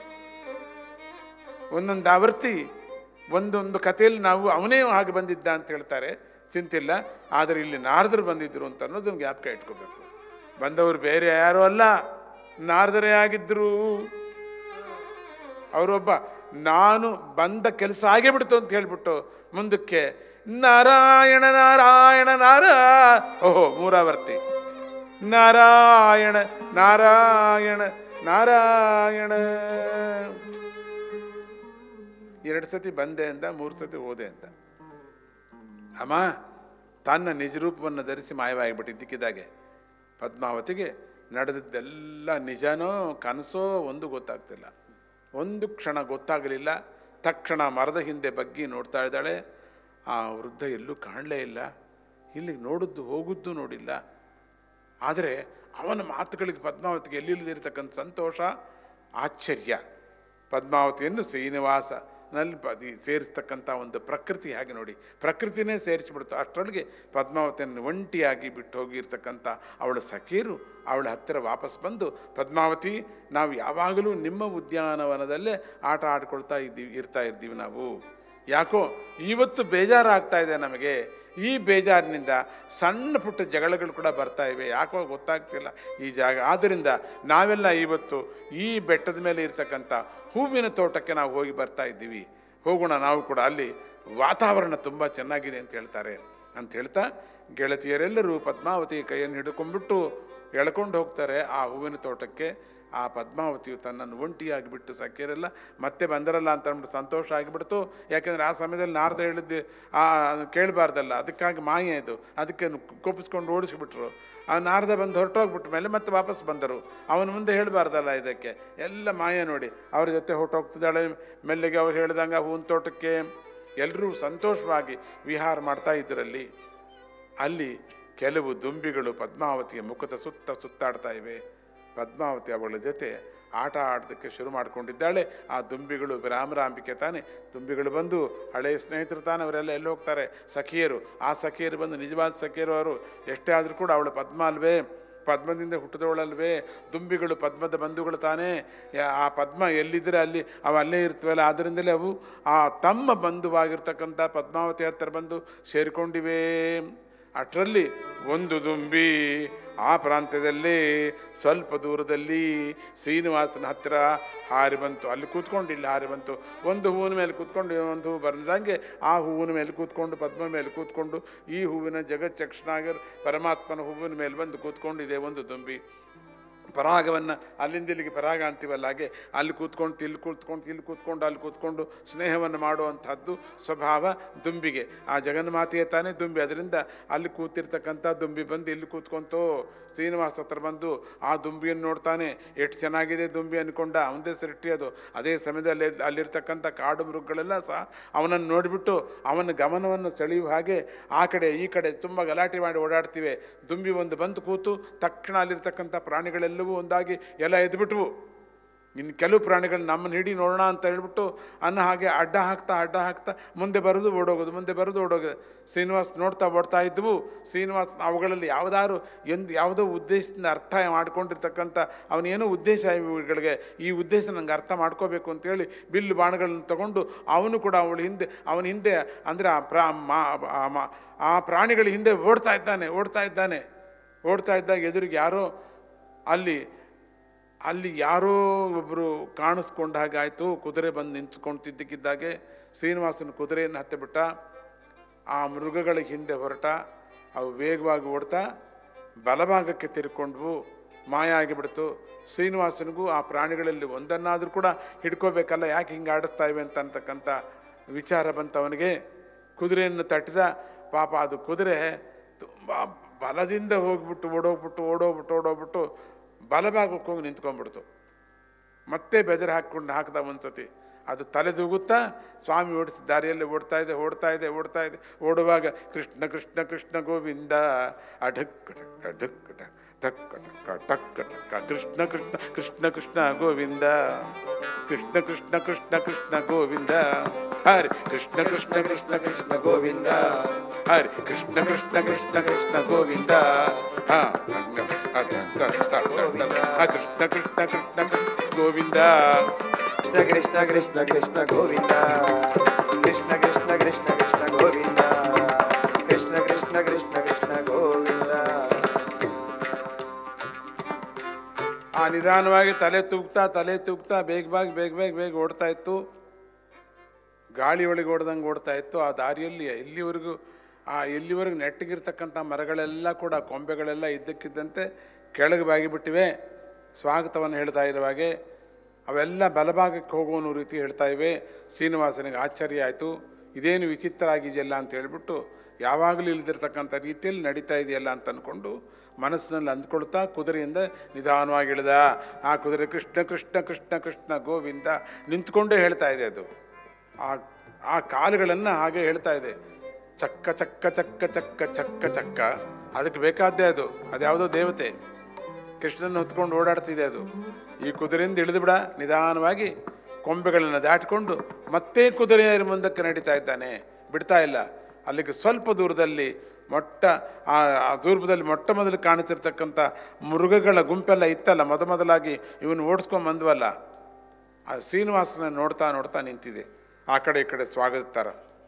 ಒಂದೊಂದು ಆವರ್ತಿ ಒಂದೊಂದು ಕಥೆಯಲ್ಲಿ ನಾವು ಅವನೇ ಹಾಗೆ ಬಂದಿದ್ದ ಅಂತ ಹೇಳ್ತಾರೆ, ಚಿಂತಿಲ್ಲ. ಆದರೆ ಇಲ್ಲಿ ನಾರದರು ಬಂದಿದ್ರು ಅಂತ ಅನ್ನೋದನ್ನು ಜ್ಞಾಪಕ ಇಟ್ಕೋಬೇಕು. ಬಂದವರು ಬೇರೆ ಯಾರೂ ಅಲ್ಲ, ನಾರದರೇ ಆಗಿದ್ರು. ಅವರೊಬ್ಬ ನಾನು ಬಂದ ಕೆಲಸ ಆಗೇ ಬಿಡ್ತು ಅಂತ ಹೇಳ್ಬಿಟ್ಟು ಮುಂದಕ್ಕೆ ನಾರಾಯಣ ನಾರಾಯಣ ನಾರ ಓಹೋ ಮೂರಾವರ್ತಿ ನಾರಾಯಣ ನಾರಾಯಣ ನಾರಾಯಣ. ಎರಡು ಸತಿ ಬಂದೆ ಅಂತ, ಮೂರು ಸತಿ ಹೋದೆ ಅಂತ. ಅಮ್ಮ ತನ್ನ ನಿಜರೂಪವನ್ನು ಧರಿಸಿ ಮಾಯವಾಗಿಬಿಟ್ಟಿದ್ದಕ್ಕಿದ್ದಾಗೆ ಪದ್ಮಾವತಿಗೆ ನಡೆದಿದ್ದೆಲ್ಲ ನಿಜನೋ ಕನಸೋ ಒಂದು ಗೊತ್ತಾಗ್ತಿಲ್ಲ. ಒಂದು ಕ್ಷಣ ಗೊತ್ತಾಗಲಿಲ್ಲ. ತಕ್ಷಣ ಮರದ ಹಿಂದೆ ಬಗ್ಗಿ ನೋಡ್ತಾ ಇದ್ದಾಳೆ. ಆ ವೃದ್ಧ ಎಲ್ಲೂ ಕಾಣಲೇ ಇಲ್ಲ, ಇಲ್ಲಿ ನೋಡಿದ್ದು ಹೋಗುದ್ದು ನೋಡಿಲ್ಲ. ಆದರೆ ಅವನ ಮಾತುಗಳಿಗೆ ಪದ್ಮಾವತಿಗೆ ಎಲ್ಲಿಲ್ಲದಿರತಕ್ಕಂಥ ಸಂತೋಷ, ಆಶ್ಚರ್ಯ. ಪದ್ಮಾವತಿಯನ್ನು ಶ್ರೀನಿವಾಸ ನಲ್ಲಿ ಪದಿ ಸೇರಿಸ್ತಕ್ಕಂಥ ಒಂದು ಪ್ರಕೃತಿ ಹಾಗೆ ನೋಡಿ, ಪ್ರಕೃತಿನೇ ಸೇರಿಸಿಬಿಡ್ತು. ಅಷ್ಟರೊಳಗೆ ಪದ್ಮಾವತಿಯನ್ನು ಒಂಟಿಯಾಗಿ ಬಿಟ್ಟು ಹೋಗಿರ್ತಕ್ಕಂಥ ಅವಳ ಸಖಿಯರು ಅವಳ ಹತ್ತಿರ ವಾಪಸ್ ಬಂದು, ಪದ್ಮಾವತಿ ನಾವು ಯಾವಾಗಲೂ ನಿಮ್ಮ ಉದ್ಯಾನವನದಲ್ಲೇ ಆಟ ಆಡ್ಕೊಳ್ತಾ ಇದ್ದೀವಿ ಇರ್ತಾ ಇದ್ದೀವಿ ನಾವು, ಯಾಕೋ ಇವತ್ತು ಬೇಜಾರಾಗ್ತಾ ಇದೆ ನಮಗೆ, ಈ ಬೇಜಾರಿನಿಂದ ಸಣ್ಣ ಪುಟ್ಟ ಜಗಳಗಳು ಕೂಡ ಬರ್ತಾ ಇವೆ, ಯಾಕೋ ಗೊತ್ತಾಗ್ತಿಲ್ಲ ಈ ಜಾಗ. ಆದ್ದರಿಂದ ನಾವೆಲ್ಲ ಇವತ್ತು ಈ ಬೆಟ್ಟದ ಮೇಲೆ ಇರ್ತಕ್ಕಂಥ ಹೂವಿನ ತೋಟಕ್ಕೆ ನಾವು ಹೋಗಿ ಬರ್ತಾ ಇದ್ದೀವಿ, ಹೋಗೋಣ ನಾವು ಕೂಡ, ಅಲ್ಲಿ ವಾತಾವರಣ ತುಂಬ ಚೆನ್ನಾಗಿದೆ ಅಂತ ಹೇಳ್ತಾರೆ. ಅಂತ ಹೇಳ್ತಾ ಗೆಳತಿಯರೆಲ್ಲರೂ ಪದ್ಮಾವತಿ ಕೈಯನ್ನು ಹಿಡ್ಕೊಂಡ್ಬಿಟ್ಟು ಎಳ್ಕೊಂಡು ಹೋಗ್ತಾರೆ ಆ ಹೂವಿನ ತೋಟಕ್ಕೆ. ಆ ಪದ್ಮಾವತಿಯು ತನ್ನನ್ನು ಒಂಟಿಯಾಗಿಬಿಟ್ಟು ಸಖಿಯರೆಲ್ಲ ಮತ್ತೆ ಬಂದರಲ್ಲ ಅಂತ ಅಂದ್ಬಿಟ್ಟು ಸಂತೋಷ ಆಗಿಬಿಡ್ತು. ಯಾಕೆಂದರೆ ಆ ಸಮಯದಲ್ಲಿ ನಾರದ ಹೇಳಿದ್ದು ಆ ಕೇಳಬಾರ್ದಲ್ಲ, ಅದಕ್ಕಾಗಿ ಮಾಯೆ ಇದು, ಅದಕ್ಕೆ ಕೋಪಿಸ್ಕೊಂಡು ಓಡಿಸಿಬಿಟ್ರು. ಆ ನಾರದ ಬಂದು ಹೊರಟೋಗ್ಬಿಟ್ಟ ಮೇಲೆ ಮತ್ತೆ ವಾಪಸ್ ಬಂದರು. ಅವನ ಮುಂದೆ ಹೇಳಬಾರ್ದಲ್ಲ, ಇದಕ್ಕೆ ಎಲ್ಲ ಮಾಯೆ ನೋಡಿ ಅವ್ರ ಜೊತೆ ಹೊರಟೋಗ್ತಿದ್ದಾಳೆ ಮೆಲ್ಲಿಗೆ. ಅವ್ರು ಹೇಳಿದಂಗೆ ಆ ಹೂವಿನ ತೋಟಕ್ಕೆ ಎಲ್ಲರೂ ಸಂತೋಷವಾಗಿ ವಿಹಾರ ಮಾಡ್ತಾ ಇದ್ದರಲ್ಲಿ ಅಲ್ಲಿ ಕೆಲವು ದುಂಬಿಗಳು ಪದ್ಮಾವತಿಯ ಮುಖದ ಸುತ್ತ ಸುತ್ತಾಡ್ತಾ ಇವೆ. ಪದ್ಮಾವತಿ ಅವಳ ಜೊತೆ ಆಟ ಆಡೋದಕ್ಕೆ ಶುರು ಮಾಡಿಕೊಂಡಿದ್ದಾಳೆ. ಆ ದುಂಬಿಗಳು ರಾಮರಾಂಬಿಕೆ ತಾನೆ, ದುಂಬಿಗಳು ಬಂದು ಹಳೆಯ ಸ್ನೇಹಿತರು ತಾನೆ, ಅವರೆಲ್ಲ ಎಲ್ಲಿ ಹೋಗ್ತಾರೆ, ಸಖಿಯರು. ಆ ಸಖಿಯರು ಬಂದು ನಿಜವಾದ ಸಖಿಯರು ಅವರು, ಎಷ್ಟೇ ಆದರೂ ಕೂಡ ಅವಳು ಪದ್ಮ ಅಲ್ವೇ, ಪದ್ಮದಿಂದ ಹುಟ್ಟಿದವಳಲ್ವೇ, ದುಂಬಿಗಳು ಪದ್ಮದ ಬಂಧುಗಳು ತಾನೇ, ಆ ಪದ್ಮ ಎಲ್ಲಿದ್ದರೆ ಅಲ್ಲಿ ಅವು ಅಲ್ಲೇ ಇರ್ತವಲ್ಲ, ಆದ್ದರಿಂದಲೇ ಅವು ಆ ತಮ್ಮ ಬಂಧುವಾಗಿರ್ತಕ್ಕಂಥ ಪದ್ಮಾವತಿ ಹತ್ತಿರ ಬಂದು ಸೇರಿಕೊಂಡಿವೆ. ಅಷ್ಟರಲ್ಲಿ ಒಂದು ದುಂಬಿ ಆ ಪ್ರಾಂತ್ಯದಲ್ಲಿ ಸ್ವಲ್ಪ ದೂರದಲ್ಲಿ ಶ್ರೀನಿವಾಸನ ಹತ್ತಿರ ಹಾರಿ ಬಂತು. ಅಲ್ಲಿ ಕೂತ್ಕೊಂಡು ಇಲ್ಲಿ ಹಾರಿ ಬಂತು. ಒಂದು ಹೂವಿನ ಮೇಲೆ ಕೂತ್ಕೊಂಡು ಒಂದು ಹೂವು ಬಂದಂಗೆ ಆ ಹೂವಿನ ಮೇಲೆ ಕೂತ್ಕೊಂಡು, ಪದ್ಮ ಮೇಲೆ ಕೂತ್ಕೊಂಡು, ಈ ಹೂವಿನ ಜಗಚ್ಚಕ್ಷನಾಗರ್ ಪರಮಾತ್ಮನ ಹೂವಿನ ಮೇಲೆ ಬಂದು ಕೂತ್ಕೊಂಡಿದೆ ಒಂದು ದುಂಬಿ. ಪರಾಗವನ್ನು ಅಲ್ಲಿಂದ ಇಲ್ಲಿಗೆ ಪರಾಗ ಅಂತೀವಲ್ಲ, ಹಾಗೆ ಅಲ್ಲಿ ಕೂತ್ಕೊಂಡು ಇಲ್ಲಿ ಕೂತ್ಕೊಂಡು ಇಲ್ಲಿ ಕೂತ್ಕೊಂಡು ಅಲ್ಲಿ ಕೂತ್ಕೊಂಡು ಸ್ನೇಹವನ್ನು ಮಾಡುವಂಥದ್ದು ಸ್ವಭಾವ ದುಂಬಿಗೆ. ಆ ಜಗನ್ಮಾತೆಯೇ ತಾನೇ ದುಂಬಿ, ಅದರಿಂದ ಅಲ್ಲಿ ಕೂತಿರ್ತಕ್ಕಂಥ ದುಂಬಿ ಬಂದು ಇಲ್ಲಿ ಕೂತ್ಕೊಂತೋ. ಶ್ರೀನಿವಾಸ ಹತ್ರ ಬಂದು ಆ ದುಂಬಿಯನ್ನು ನೋಡ್ತಾನೆ, ಎಷ್ಟು ಚೆನ್ನಾಗಿದೆ ದುಂಬಿ ಅಂದ್ಕೊಂಡ, ಅವನದೇ ಸೃಷ್ಟಿ ಅದು. ಅದೇ ಸಮಯದಲ್ಲಿ ಅಲ್ಲಿರ್ತಕ್ಕಂಥ ಕಾಡು ಮೃಗಗಳೆಲ್ಲ ಸಹ ಅವನನ್ನು ನೋಡಿಬಿಟ್ಟು ಅವನ ಗಮನವನ್ನು ಸೆಳೆಯುವ ಹಾಗೆ ಆ ಕಡೆ ಈ ಕಡೆ ತುಂಬ ಗಲಾಟೆ ಮಾಡಿ ಓಡಾಡ್ತಿವೆ. ದುಂಬಿ ಒಂದು ಬಂದು ಕೂತು ತಕ್ಷಣ ಅಲ್ಲಿರ್ತಕ್ಕಂಥ ಪ್ರಾಣಿಗಳೆಲ್ಲವೂ ಒಂದಾಗಿ ಎಲ್ಲ ಎದ್ಬಿಟ್ವು. ಇನ್ನು ಕೆಲವು ಪ್ರಾಣಿಗಳು ನಮ್ಮನ್ನು ಹಿಡಿ ನೋಡೋಣ ಅಂತ ಹೇಳ್ಬಿಟ್ಟು ಅನ್ನೋ ಹಾಗೆ ಅಡ್ಡ ಹಾಕ್ತಾ ಅಡ್ಡ ಹಾಕ್ತಾ ಮುಂದೆ ಬರೋದು ಓಡೋಗೋದು, ಮುಂದೆ ಬರೋದು ಓಡೋಗೋದು. ಶ್ರೀನಿವಾಸ ನೋಡ್ತಾ ಓಡ್ತಾ ಇದ್ವು. ಶ್ರೀನಿವಾಸ ಅವುಗಳಲ್ಲಿ ಯಾವುದಾದ್ರು ಎಂದು ಯಾವುದೋ ಉದ್ದೇಶದಿಂದ ಅರ್ಥ ಮಾಡ್ಕೊಂಡಿರ್ತಕ್ಕಂಥ ಅವನೇನೋ ಉದ್ದೇಶ ಇವುಗಳಿಗೆ, ಈ ಉದ್ದೇಶ ನಂಗೆ ಅರ್ಥ ಮಾಡ್ಕೋಬೇಕು ಅಂತೇಳಿ ಬಿಲ್ಲು ಬಾಣಗಳನ್ನು ತಗೊಂಡು ಅವನು ಕೂಡ ಅವಳ ಹಿಂದೆ ಅವನ ಹಿಂದೆ ಅಂದರೆ ಆ ಪ್ರಾ ಆ ಪ್ರಾಣಿಗಳ ಹಿಂದೆ ಓಡ್ತಾ ಇದ್ದಾನೆ ಓಡ್ತಾ ಇದ್ದಾನೆ ಓಡ್ತಾ ಇದ್ದಾಗ ಎದುರಿಗೆ ಯಾರೋ ಅಲ್ಲಿ ಅಲ್ಲಿ ಯಾರೋ ಒಬ್ಬರು ಕಾಣಿಸ್ಕೊಂಡ ಹಾಗೆ ಆಯಿತು. ಕುದುರೆ ಬಂದು ನಿಂತ್ಕೊಳ್ತಿದ್ದಕ್ಕಿದ್ದಾಗೆ ಶ್ರೀನಿವಾಸನ ಕುದುರೆಯನ್ನು ಹತ್ತಿಬಿಟ್ಟ. ಆ ಮೃಗಗಳ ಹಿಂದೆ ಹೊರಟ. ಅವು ವೇಗವಾಗಿ ಓಡ್ತಾ ಬಲಭಾಗಕ್ಕೆ ತಿರ್ಕೊಂಡ್ವು. ಮಾಯ ಆಗಿಬಿಡ್ತು. ಶ್ರೀನಿವಾಸನಿಗೂ ಆ ಪ್ರಾಣಿಗಳಲ್ಲಿ ಒಂದನ್ನಾದರೂ ಕೂಡ ಹಿಡ್ಕೋಬೇಕಲ್ಲ, ಯಾಕೆ ಹಿಂಗೆ ಆಡಿಸ್ತಾ ಇವೆ ಅಂತ ಅಂತಕ್ಕಂಥ ವಿಚಾರ ಬಂತವನಿಗೆ. ಕುದುರೆಯನ್ನು ತಟ್ಟಿದ. ಪಾಪ ಅದು ಕುದುರೆ ತುಂಬ ಬಲದಿಂದ ಹೋಗ್ಬಿಟ್ಟು ಓಡೋಗ್ಬಿಟ್ಟು ಓಡೋಗ್ಬಿಟ್ಟು ಓಡೋಗ್ಬಿಟ್ಟು ಬಲಭಾಗಕ್ಕೆ ಹೋಗಿ ನಿಂತ್ಕೊಂಡ್ಬಿಡ್ತು. ಮತ್ತೆ ಬೆದರು ಹಾಕ್ಕೊಂಡು ಹಾಕಿದ ಒಂದು ಸತಿ. ಅದು ತಲೆದೂಗುತ್ತಾ ಸ್ವಾಮಿ ಓಡಿಸಿದ ದಾರಿಯಲ್ಲಿ ಓಡ್ತಾ ಇದೆ ಓಡ್ತಾ ಇದೆ ಓಡ್ತಾ ಇದೆ ಓಡುವಾಗ ಕೃಷ್ಣ ಕೃಷ್ಣ ಕೃಷ್ಣ ಗೋವಿಂದ ಅಢಕ್ ಢಕ್ ಟಕ್ ಟಕ್ ಟಕ್ ಟಕ್ ಕೃಷ್ಣ ಕೃಷ್ಣ ಕೃಷ್ಣ ಕೃಷ್ಣ ಗೋವಿಂದ ಕೃಷ್ಣ ಕೃಷ್ಣ ಕೃಷ್ಣ ಕೃಷ್ಣ ಗೋವಿಂದ ಹರಿ ಕೃಷ್ಣ ಕೃಷ್ಣ ಕೃಷ್ಣ ಕೃಷ್ಣ ಗೋವಿಂದ ಹರಿ ಕೃಷ್ಣ ಕೃಷ್ಣ ಕೃಷ್ಣ ಕೃಷ್ಣ ಗೋವಿಂದ ಹಾ ಕೃಷ್ಣ ಕೃಷ್ಣ ಕೃಷ್ಣ ಗೋವಿಂದ ಕೃಷ್ಣ ಕೃಷ್ಣ ಕೃಷ್ಣ ಗೋವಿಂದ ಕೃಷ್ಣ ಕೃಷ್ಣ ಕೃಷ್ಣ ಕೃಷ್ಣ ಗೋವಿಂದ ಕೃಷ್ಣ ಕೃಷ್ಣ ಕೃಷ್ಣ ಕೃಷ್ಣ ಗೋವಿಂದ. ಆ ನಿಧಾನವಾಗಿ ತಲೆ ತೂಗ್ತಾ ತಲೆ ತೂಗ್ತಾ ಬೇಗ ಬೇಗ ಬೇಗ ಬೇಗ ಬೇಗ ಓಡ್ತಾ ಇತ್ತು. ಗಾಳಿ ಒಳಗೆ ಓಡ್ದಂಗೆ ಓಡ್ತಾ ಇತ್ತು. ಆ ದಾರಿಯಲ್ಲಿ ಎಲ್ಲಿವರೆಗೂ ಆ ಎಲ್ಲಿವರೆಗೂ ನೆಟ್ಟಗಿರ್ತಕ್ಕಂಥ ಮರಗಳೆಲ್ಲ ಕೂಡ ಕೊಂಬೆಗಳೆಲ್ಲ ಇದ್ದಕ್ಕಿದ್ದಂತೆ ಕೆಳಗೆ ಬಾಗಿಬಿಟ್ಟಿವೆ. ಸ್ವಾಗತವನ್ನು ಹೇಳ್ತಾ ಇರುವಾಗೆ ಅವೆಲ್ಲ ಬಲಭಾಗಕ್ಕೆ ಹೋಗುವ ರೀತಿ ಹೇಳ್ತಾ ಇವೆ. ಶ್ರೀನಿವಾಸನಿಗೆ ಆಶ್ಚರ್ಯ ಆಯಿತು. ಇದೇನು ವಿಚಿತ್ರ ಆಗಿದೆಯಲ್ಲ ಅಂತ ಹೇಳ್ಬಿಟ್ಟು ಯಾವಾಗಲೂ ಇಳಿದಿರ್ತಕ್ಕಂಥ ರೀತಿಯಲ್ಲಿ ನಡೀತಾ ಇದೆಯಲ್ಲ ಅಂತ ಅಂದ್ಕೊಂಡು ಮನಸ್ಸಿನಲ್ಲಿ ಅಂದ್ಕೊಳ್ತಾ ಕುದುರೆಯಿಂದ ನಿಧಾನವಾಗಿ ಇಳಿದ. ಆ ಕುದುರೆ ಕೃಷ್ಣ ಕೃಷ್ಣ ಕೃಷ್ಣ ಕೃಷ್ಣ ಗೋವಿಂದ ನಿಂತ್ಕೊಂಡೇ ಹೇಳ್ತಾ ಇದೆ. ಅದು ಆ ಆ ಕಾಲುಗಳನ್ನು ಹಾಗೆ ಹೇಳ್ತಾ ಇದೆ. ಚಕ್ಕ ಚಕ್ಕ ಚಕ್ಕ ಚಕ್ಕ ಚಕ್ಕ ಚಕ್ಕ ಅದಕ್ಕೆ ಬೇಕಾದ್ದೇ ಅದು. ಅದ್ಯಾವುದೋ ದೇವತೆ ಕೃಷ್ಣನ ಹೊತ್ಕೊಂಡು ಓಡಾಡ್ತಿದೆ ಅದು. ಈ ಕುದುರೆಯಿಂದ ಇಳಿದು ಬಿಡ ನಿಧಾನವಾಗಿ ಕೊಂಬೆಗಳನ್ನು ದಾಟಿಕೊಂಡು ಮತ್ತೆ ಕುದುರೆಯ ಮುಂದಕ್ಕೆ ನಡೀತಾ ಇದ್ದಾನೆ, ಬಿಡ್ತಾ ಇಲ್ಲ. ಅಲ್ಲಿಗೆ ಸ್ವಲ್ಪ ದೂರದಲ್ಲಿ ಮೊಟ್ಟ ಆ ದೂರದಲ್ಲಿ ಮೊಟ್ಟ ಮೊದಲು ಕಾಣಿಸಿರ್ತಕ್ಕಂಥ ಮೃಗಗಳ ಗುಂಪೆಲ್ಲ ಇತ್ತಲ್ಲ, ಮೊದ ಮೊದಲಾಗಿ ಇವನು ಓಡಿಸ್ಕೊಂಡು ಬಂದ್ವಲ್ಲ, ಆ ಶ್ರೀನಿವಾಸನ ನೋಡ್ತಾ ನೋಡ್ತಾ ನಿಂತಿದೆ. ಆ ಕಡೆ ಈ ಕಡೆ ಸ್ವಾಗತಿಸ್ತಾರ.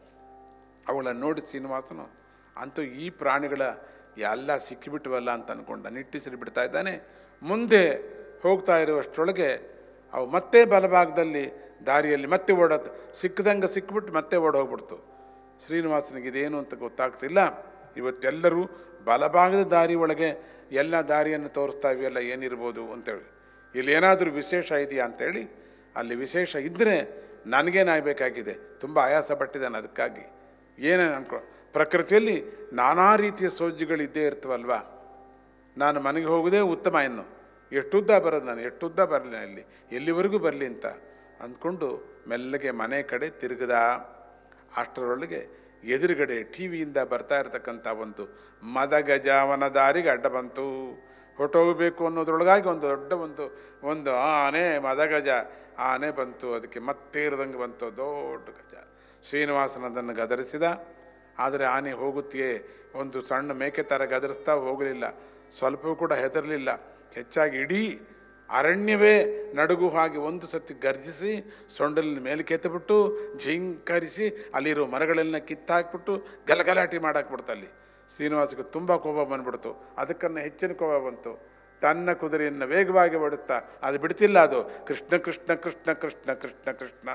ಅವಳನ್ನು ನೋಡಿ ಶ್ರೀನಿವಾಸನು ಅಂತೂ ಈ ಪ್ರಾಣಿಗಳ ಎಲ್ಲ ಸಿಕ್ಕಿಬಿಟ್ಟವಲ್ಲ ಅಂತ ಅಂದ್ಕೊಂಡ ನಿಟ್ಟಿಸಿ ಬಿಡ್ತಾ ಇದ್ದಾನೆ. ಮುಂದೆ ಹೋಗ್ತಾ ಇರುವಷ್ಟರೊಳಗೆ ಅವು ಮತ್ತೆ ಬಲಭಾಗದಲ್ಲಿ ದಾರಿಯಲ್ಲಿ ಮತ್ತೆ ಓಡೋದು ಸಿಕ್ಕದಂಗೆ ಸಿಕ್ಕಿಬಿಟ್ಟು ಮತ್ತೆ ಓಡೋಗ್ಬಿಡ್ತು. ಶ್ರೀನಿವಾಸನಿಗೆ ಇದೇನು ಅಂತ ಗೊತ್ತಾಗ್ತಿಲ್ಲ. ಇವತ್ತೆಲ್ಲರೂ ಬಲಭಾಗದ ದಾರಿ ಒಳಗೆ ಎಲ್ಲ ದಾರಿಯನ್ನು ತೋರಿಸ್ತಾ ಇವೆಯಲ್ಲ, ಏನಿರ್ಬೋದು ಅಂತೇಳಿ. ಇಲ್ಲಿ ಏನಾದರೂ ವಿಶೇಷ ಇದೆಯಾ ಅಂಥೇಳಿ ಅಲ್ಲಿ ವಿಶೇಷ ಇದ್ದರೆ ನನಗೇನಾಗಬೇಕಾಗಿದೆ, ತುಂಬ ಆಯಾಸ ಪಟ್ಟಿದ್ದಾನೆ. ಅದಕ್ಕಾಗಿ ಏನೇನು ಅನ್ಕೊ ಪ್ರಕೃತಿಯಲ್ಲಿ ನಾನಾ ರೀತಿಯ ಸೋಜಿಗಳಿದ್ದೇ ಇರ್ತವಲ್ವ. ನಾನು ಮನೆಗೆ ಹೋಗೋದೇ ಉತ್ತಮ, ಇನ್ನು ಎಷ್ಟುದ್ದ ಬರೋದು, ನಾನು ಎಷ್ಟುದ್ದ ಬರಲಿ, ಅಲ್ಲಿ ಎಲ್ಲಿವರೆಗೂ ಬರಲಿ ಅಂತ ಅಂದ್ಕೊಂಡು ಮೆಲ್ಲಗೆ ಮನೆ ಕಡೆ ತಿರುಗದ. ಅಷ್ಟರೊಳಗೆ ಎದುರುಗಡೆ ಟಿ ವಿಯಿಂದ ಬರ್ತಾ ಇರತಕ್ಕಂಥ ಒಂದು ಮದಗಜ ಅವನ ದಾರಿಗೆ ಅಡ್ಡ ಬಂತು. ಹೊಟ್ಟೋಗಬೇಕು ಅನ್ನೋದ್ರೊಳಗಾಗಿ ಒಂದು ದೊಡ್ಡ ಒಂದು ಒಂದು ಆನೆ ಮದಗಜ ಆನೆ ಬಂತು. ಅದಕ್ಕೆ ಮತ್ತೆ ಇರದಂಗೆ ಬಂತು ದೊಡ್ಡ ಗಜ. ಶ್ರೀನಿವಾಸನ ಅದನ್ನು ಗದರಿಸಿದ. ಆದರೆ ಆನೆ ಹೋಗುತ್ತೆಯೇ ಒಂದು ಸಣ್ಣ ಮೇಕೆ ಥರ ಗದರಿಸ್ತಾ ಹೋಗಲಿಲ್ಲ, ಸ್ವಲ್ಪವೂ ಕೂಡ ಹೆದರಲಿಲ್ಲ. ಹೆಚ್ಚಾಗಿ ಇಡೀ ಅರಣ್ಯವೇ ನಡುಗು ಹಾಗೆ ಒಂದು ಸತಿ ಗರ್ಜಿಸಿ ಸೊಂಡಲಿನ ಮೇಲೆ ಕೆತ್ತಬಿಟ್ಟು ಝಿಂಕರಿಸಿ ಅಲ್ಲಿರೋ ಮರಗಳೆಲ್ಲ ಕಿತ್ತಾಕ್ಬಿಟ್ಟು ಗಲಗಲಾಟಿ ಮಾಡಾಕ್ಬಿಡ್ತು. ಅಲ್ಲಿ ಶ್ರೀನಿವಾಸಕ್ಕೆ ತುಂಬ ಕೋಪ ಬಂದ್ಬಿಡ್ತು. ಅದಕ್ಕನ್ನು ಹೆಚ್ಚಿನ ಕೋಪ ಬಂತು. ತನ್ನ ಕುದುರೆಯನ್ನು ವೇಗವಾಗಿ ಓಡುತ್ತಾ ಅದು ಬಿಡ್ತಿಲ್ಲ. ಅದು ಕೃಷ್ಣ ಕೃಷ್ಣ ಕೃಷ್ಣ ಕೃಷ್ಣ ಕೃಷ್ಣ ಕೃಷ್ಣ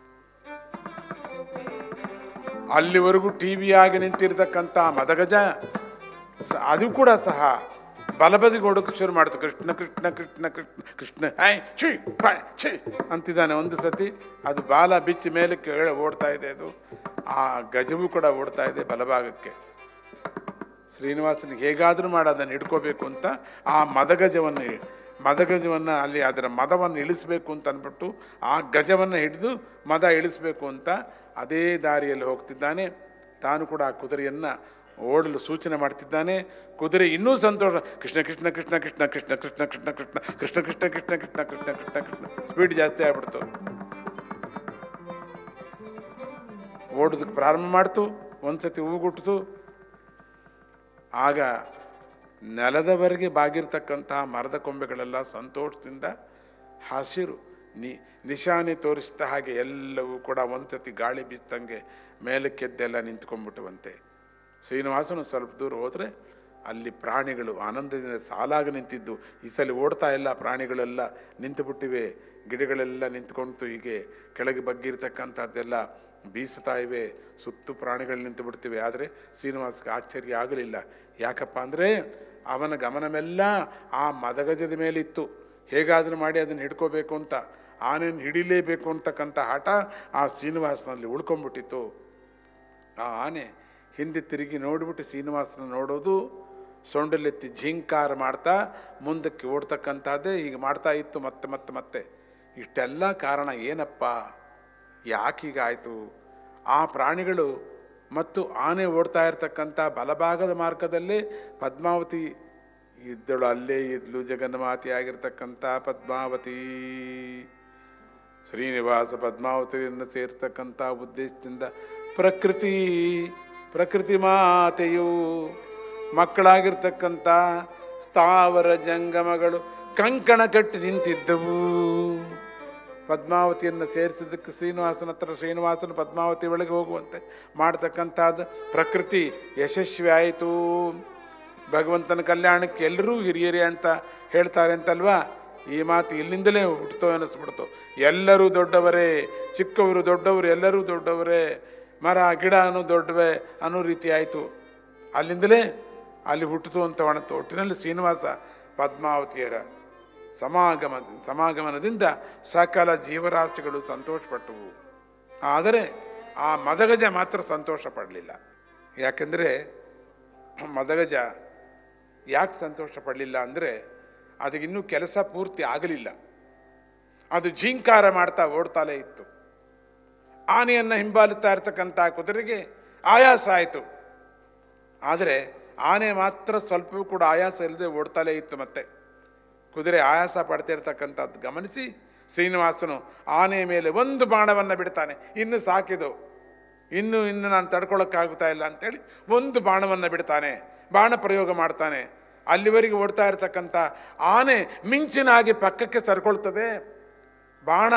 ಅಲ್ಲಿವರೆಗೂ ಟಿ ವಿಯಾಗಿ ನಿಂತಿರ್ತಕ್ಕಂಥ ಮದಗಜ ಅದು ಕೂಡ ಸಹ ಬಲಬದಿಗೆ ಓಡೋಕ್ಕೆ ಶುರು ಮಾಡ್ತು. ಕೃಷ್ಣ ಕೃಷ್ಣ ಕೃಷ್ಣ ಕೃಷ್ಣ ಕೃಷ್ಣ ಹೈ ಛೀ ಬಾಯ್ ಛೀ ಅಂತಿದ್ದಾನೆ ಒಂದು ಸತಿ. ಅದು ಬಾಲ ಬಿಚ್ಚಿ ಮೇಲಕ್ಕೆ ಹೇಳ ಓಡ್ತಾ ಇದೆ. ಅದು ಆ ಗಜವೂ ಕೂಡ ಓಡ್ತಾ ಇದೆ ಬಲಭಾಗಕ್ಕೆ. ಶ್ರೀನಿವಾಸನಿಗೆ ಹೇಗಾದರೂ ಮಾಡಿ ಅದನ್ನು ಹಿಡ್ಕೋಬೇಕು ಅಂತ ಆ ಮದಗಜವನ್ನು ಮದಗಜವನ್ನು ಅಲ್ಲಿ ಅದರ ಮದವನ್ನು ಇಳಿಸಬೇಕು ಅಂತ ಅಂದ್ಬಿಟ್ಟು ಆ ಗಜವನ್ನು ಹಿಡಿದು ಮದ ಇಳಿಸಬೇಕು ಅಂತ ಅದೇ ದಾರಿಯಲ್ಲಿ ಹೋಗ್ತಿದ್ದಾನೆ. ತಾನು ಕೂಡ ಆ ಕುದುರೆಯನ್ನು ಓಡಲು ಸೂಚನೆ ಮಾಡ್ತಿದ್ದಾನೆ. ಕುದುರೆ ಇನ್ನೂ ಸಂತೋಷ. ಕೃಷ್ಣ ಕೃಷ್ಣ ಕೃಷ್ಣ ಕೃಷ್ಣ ಕೃಷ್ಣ ಕೃಷ್ಣ ಕೃಷ್ಣ ಕೃಷ್ಣ ಕೃಷ್ಣ ಕೃಷ್ಣ ಕೃಷ್ಣ ಕೃಷ್ಣ ಕೃಷ್ಣ ಕೃಷ್ಣ ಕೃಷ್ಣ ಸ್ಪೀಡ್ ಜಾಸ್ತಿ ಆಗ್ಬಿಡ್ತು. ಓಡೋದಕ್ಕೆ ಪ್ರಾರಂಭ ಮಾಡ್ತು. ಒಂದು ಸತಿ ಹೂಗುಟ್ಟಿತು. ಆಗ ನೆಲದವರೆಗೆ ಬಾಗಿರ್ತಕ್ಕಂತಹ ಮರದ ಕೊಂಬೆಗಳೆಲ್ಲ ಸಂತೋಷದಿಂದ ಹಸಿರು ನಿ ನಿಶಾನೆ ತೋರಿಸಿದ ಹಾಗೆ ಎಲ್ಲವೂ ಕೂಡ ಒಂದು ಸತಿ ಗಾಳಿ ಬೀಸ್ತಂಗೆ ಮೇಲಕ್ಕೆದ್ದೆಲ್ಲ ನಿಂತ್ಕೊಂಡ್ಬಿಟ್ಟುವಂತೆ. ಶ್ರೀನಿವಾಸನು ಸ್ವಲ್ಪ ದೂರ ಹೋದರೆ ಅಲ್ಲಿ ಪ್ರಾಣಿಗಳು ಆನಂದದಿಂದ ಸಾಲಾಗಿ ನಿಂತಿದ್ದು. ಈ ಸಲ ಓಡ್ತಾ ಇಲ್ಲ, ಪ್ರಾಣಿಗಳೆಲ್ಲ ನಿಂತುಬಿಟ್ಟಿವೆ. ಗಿಡಗಳೆಲ್ಲ ನಿಂತ್ಕೊಳ್ತು. ಹೀಗೆ ಕೆಳಗೆ ಬಗ್ಗಿರ್ತಕ್ಕಂಥದ್ದೆಲ್ಲ ಬೀಸ್ತಾ ಇವೆ, ಸುತ್ತು ಪ್ರಾಣಿಗಳು ನಿಂತು ಬಿಡ್ತಿವೆ. ಆದರೆ ಶ್ರೀನಿವಾಸಕ್ಕೆ ಆಶ್ಚರ್ಯ ಆಗಲಿಲ್ಲ. ಯಾಕಪ್ಪ ಅಂದರೆ ಅವನ ಗಮನವೆಲ್ಲ ಆ ಮದಗಜದ ಮೇಲಿತ್ತು. ಹೇಗಾದರೂ ಮಾಡಿ ಅದನ್ನು ಹಿಡ್ಕೋಬೇಕು ಅಂತ, ಆನೆಯನ್ನು ಹಿಡಿಲೇಬೇಕು ಅಂತಕ್ಕಂಥ ಹಠ ಆ ಶ್ರೀನಿವಾಸನಲ್ಲಿ ಉಳ್ಕೊಂಡ್ಬಿಟ್ಟಿತ್ತು. ಆ ಆನೆ ಹಿಂದೆ ತಿರುಗಿ ನೋಡಿಬಿಟ್ಟು ಶ್ರೀನಿವಾಸನ ನೋಡೋದು, ಸೊಂಡಲೆತ್ತಿ ಝಿಂಕಾರ ಮಾಡ್ತಾ ಮುಂದಕ್ಕೆ ಓಡ್ತಕ್ಕಂಥದ್ದೇ ಹೀಗೆ ಮಾಡ್ತಾ ಇತ್ತು ಮತ್ತೆ ಮತ್ತೆ ಮತ್ತೆ. ಇಷ್ಟೆಲ್ಲ ಕಾರಣ ಏನಪ್ಪ, ಯಾಕೀಗಾಯಿತು? ಆ ಪ್ರಾಣಿಗಳು ಮತ್ತು ಆನೆ ಓಡ್ತಾ ಇರ್ತಕ್ಕಂಥ ಬಲಭಾಗದ ಮಾರ್ಗದಲ್ಲೇ ಪದ್ಮಾವತಿ ಇದ್ದಳು. ಅಲ್ಲೇ ಇದ್ಲು ಜಗನ್ಮಾತೆ ಆಗಿರ್ತಕ್ಕಂಥ ಪದ್ಮಾವತಿ. ಶ್ರೀನಿವಾಸ ಪದ್ಮಾವತಿಯನ್ನು ಸೇರ್ತಕ್ಕಂಥ ಉದ್ದೇಶದಿಂದ ಪ್ರಕೃತಿ ಪ್ರಕೃತಿ ಮಾತೆಯು ಮಕ್ಕಳಾಗಿರ್ತಕ್ಕಂಥ ಸ್ಥಾವರ ಜಂಗಮಗಳು ಕಂಕಣ ಕಟ್ಟಿ ನಿಂತಿದ್ದವು. ಪದ್ಮಾವತಿಯನ್ನು ಸೇರಿಸಿದ್ದಕ್ಕೆ ಶ್ರೀನಿವಾಸನ ಹತ್ರ ಶ್ರೀನಿವಾಸನ ಪದ್ಮಾವತಿ ಒಳಗೆ ಹೋಗುವಂತೆ ಮಾಡ್ತಕ್ಕಂಥದ್ದು ಪ್ರಕೃತಿ ಯಶಸ್ವಿ ಆಯಿತು. ಭಗವಂತನ ಕಲ್ಯಾಣಕ್ಕೆ ಎಲ್ಲರೂ ಹಿರಿಯರೇ ಅಂತ ಹೇಳ್ತಾರೆ ಅಂತಲ್ವಾ, ಈ ಮಾತು ಇಲ್ಲಿಂದಲೇ ಹುಟ್ಟುತ್ತೋ ಅನ್ನಿಸ್ಬಿಡ್ತು. ಎಲ್ಲರೂ ದೊಡ್ಡವರೇ, ಚಿಕ್ಕವರು ದೊಡ್ಡವರು ಎಲ್ಲರೂ ದೊಡ್ಡವರೇ, ಮರ ಗಿಡ ಅನ್ನೋ ದೊಡ್ಡವೇ ಅನ್ನೋ ರೀತಿ ಆಯಿತು. ಅಲ್ಲಿಂದಲೇ ಅಲ್ಲಿ ಹುಟ್ಟಿತು ಅಂತ ಒಣತು. ಒಟ್ಟಿನಲ್ಲಿ ಶ್ರೀನಿವಾಸ ಪದ್ಮಾವತಿಯರ ಸಮಾಗಮ ಸಮಾಗಮನದಿಂದ ಸಕಲ ಜೀವರಾಶಿಗಳು ಸಂತೋಷಪಟ್ಟವು. ಆದರೆ ಆ ಮದಗಜ ಮಾತ್ರ ಸಂತೋಷ ಪಡಲಿಲ್ಲ. ಯಾಕೆಂದರೆ ಮದಗಜ ಯಾಕೆ ಸಂತೋಷ ಪಡಲಿಲ್ಲ ಅಂದರೆ ಅದಕ್ಕಿನ್ನೂ ಕೆಲಸ ಪೂರ್ತಿ ಆಗಲಿಲ್ಲ. ಅದು ಝೀಂಕಾರ ಮಾಡ್ತಾ ಓಡ್ತಾಲೇ ಇತ್ತು. ಆನೆಯನ್ನು ಹಿಂಬಾಲುತ್ತಾ ಇರ್ತಕ್ಕಂಥ ಕುದುರೆಗೆ ಆಯಾಸ ಆಯಿತು. ಆದರೆ ಆನೆ ಮಾತ್ರ ಸ್ವಲ್ಪವೂ ಕೂಡ ಆಯಾಸ ಇಲ್ಲದೆ ಓಡ್ತಾಲೇ ಇತ್ತು. ಮತ್ತೆ ಕುದುರೆ ಆಯಾಸ ಪಡ್ತಿರ್ತಕ್ಕಂಥದ್ದು ಗಮನಿಸಿ ಶ್ರೀನಿವಾಸನು ಆನೆ ಮೇಲೆ ಒಂದು ಬಾಣವನ್ನು ಬಿಡ್ತಾನೆ. ಇನ್ನು ಸಾಕಿದು, ಇನ್ನು ಇನ್ನು ನಾನು ತಡ್ಕೊಳ್ಳೋಕ್ಕಾಗ್ತಾ ಇಲ್ಲ ಅಂತೇಳಿ ಒಂದು ಬಾಣವನ್ನು ಬಿಡ್ತಾನೆ, ಬಾಣ ಪ್ರಯೋಗ ಮಾಡ್ತಾನೆ. ಅಲ್ಲಿವರೆಗೆ ಓಡ್ತಾ ಇರ್ತಕ್ಕಂಥ ಆನೆ ಮಿಂಚಿನಾಗಿ ಪಕ್ಕಕ್ಕೆ ಸರ್ಕೊಳ್ತದೆ. ಬಾಣ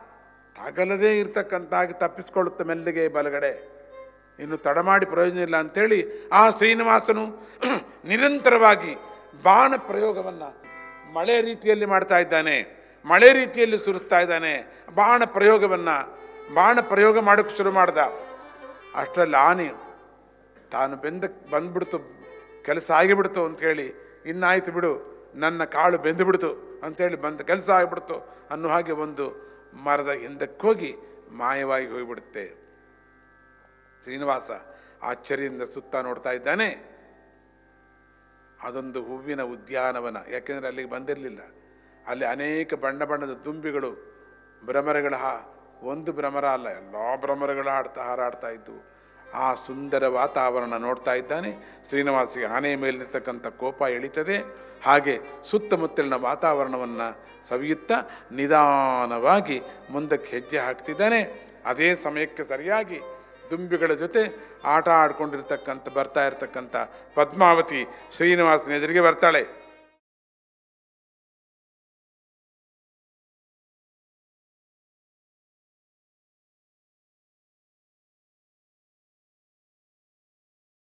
ತಗಲದೇ ಇರ್ತಕ್ಕಂತಾಗಿ ತಪ್ಪಿಸ್ಕೊಳ್ಳುತ್ತೆ ಮೆಲ್ಲಿಗೆ ಬಲಗಡೆ. ಇನ್ನು ತಡ ಮಾಡಿ ಪ್ರಯೋಜನ ಇಲ್ಲ ಅಂಥೇಳಿ ಆ ಶ್ರೀನಿವಾಸನು ನಿರಂತರವಾಗಿ ಬಾಣ ಪ್ರಯೋಗವನ್ನು ಮಳೆ ರೀತಿಯಲ್ಲಿ ಮಾಡ್ತಾ ಇದ್ದಾನೆ, ಮಳೆ ರೀತಿಯಲ್ಲಿ ಸುರಿಸ್ತಾ ಇದ್ದಾನೆ. ಬಾಣ ಪ್ರಯೋಗವನ್ನು ಬಾಣ ಪ್ರಯೋಗ ಮಾಡೋಕ್ಕೆ ಶುರು ಮಾಡ್ದ. ಅಷ್ಟರಲ್ಲಿ ಆನೆ ತಾನು ಬೆಂದ ಬಂದ್ಬಿಡ್ತು, ಕೆಲಸ ಆಗಿಬಿಡ್ತು ಅಂಥೇಳಿ, ಇನ್ನಾಯ್ತು ಬಿಡು ನನ್ನ ಕಾಳು ಬೆಂದು ಬಿಡ್ತು ಅಂಥೇಳಿ ಬಂದ ಕೆಲಸ ಆಗಿಬಿಡ್ತು ಅನ್ನೋ ಹಾಗೆ ಒಂದು ಮರದ ಹಿಂದಕ್ಕೆ ಹೋಗಿ ಮಾಯವಾಗಿ ಹೋಗಿಬಿಡುತ್ತೆ. ಶ್ರೀನಿವಾಸ ಆಶ್ಚರ್ಯದಿಂದ ಸುತ್ತ ನೋಡ್ತಾ ಇದ್ದಾನೆ. ಅದೊಂದು ಹೂವಿನ ಉದ್ಯಾನವನ. ಯಾಕೆಂದರೆ ಅಲ್ಲಿಗೆ ಬಂದಿರಲಿಲ್ಲ. ಅಲ್ಲಿ ಅನೇಕ ಬಣ್ಣ ಬಣ್ಣದ ದುಂಬಿಗಳು, ಭ್ರಮರಗಳ ಒಂದು ಭ್ರಮರ ಅಲ್ಲ, ಎಲ್ಲ ಭ್ರಮರಗಳು ಆಡ್ತಾ ಹಾರಾಡ್ತಾ ಇದ್ದವು. ಆ ಸುಂದರ ವಾತಾವರಣ ನೋಡ್ತಾ ಇದ್ದಾನೆ. ಶ್ರೀನಿವಾಸಿಗೆ ಆನೆ ಮೇಲಿರ್ತಕ್ಕಂಥ ಕೋಪ ಎಳೀತದೆ. ಹಾಗೆ ಸುತ್ತಮುತ್ತಲಿನ ವಾತಾವರಣವನ್ನು ಸವಿಯುತ್ತಾ ನಿಧಾನವಾಗಿ ಮುಂದಕ್ಕೆ ಹೆಜ್ಜೆ ಹಾಕ್ತಿದ್ದಾನೆ. ಅದೇ ಸಮಯಕ್ಕೆ ಸರಿಯಾಗಿ ದುಂಬಿಗಳ ಜೊತೆ ಆಟ ಆಡ್ಕೊಂಡಿರ್ತಕ್ಕಂಥ ಬರ್ತಾ ಇರ್ತಕ್ಕಂಥ ಪದ್ಮಾವತಿ ಶ್ರೀನಿವಾಸನ ಎದುರಿಗೆ ಬರ್ತಾಳೆ.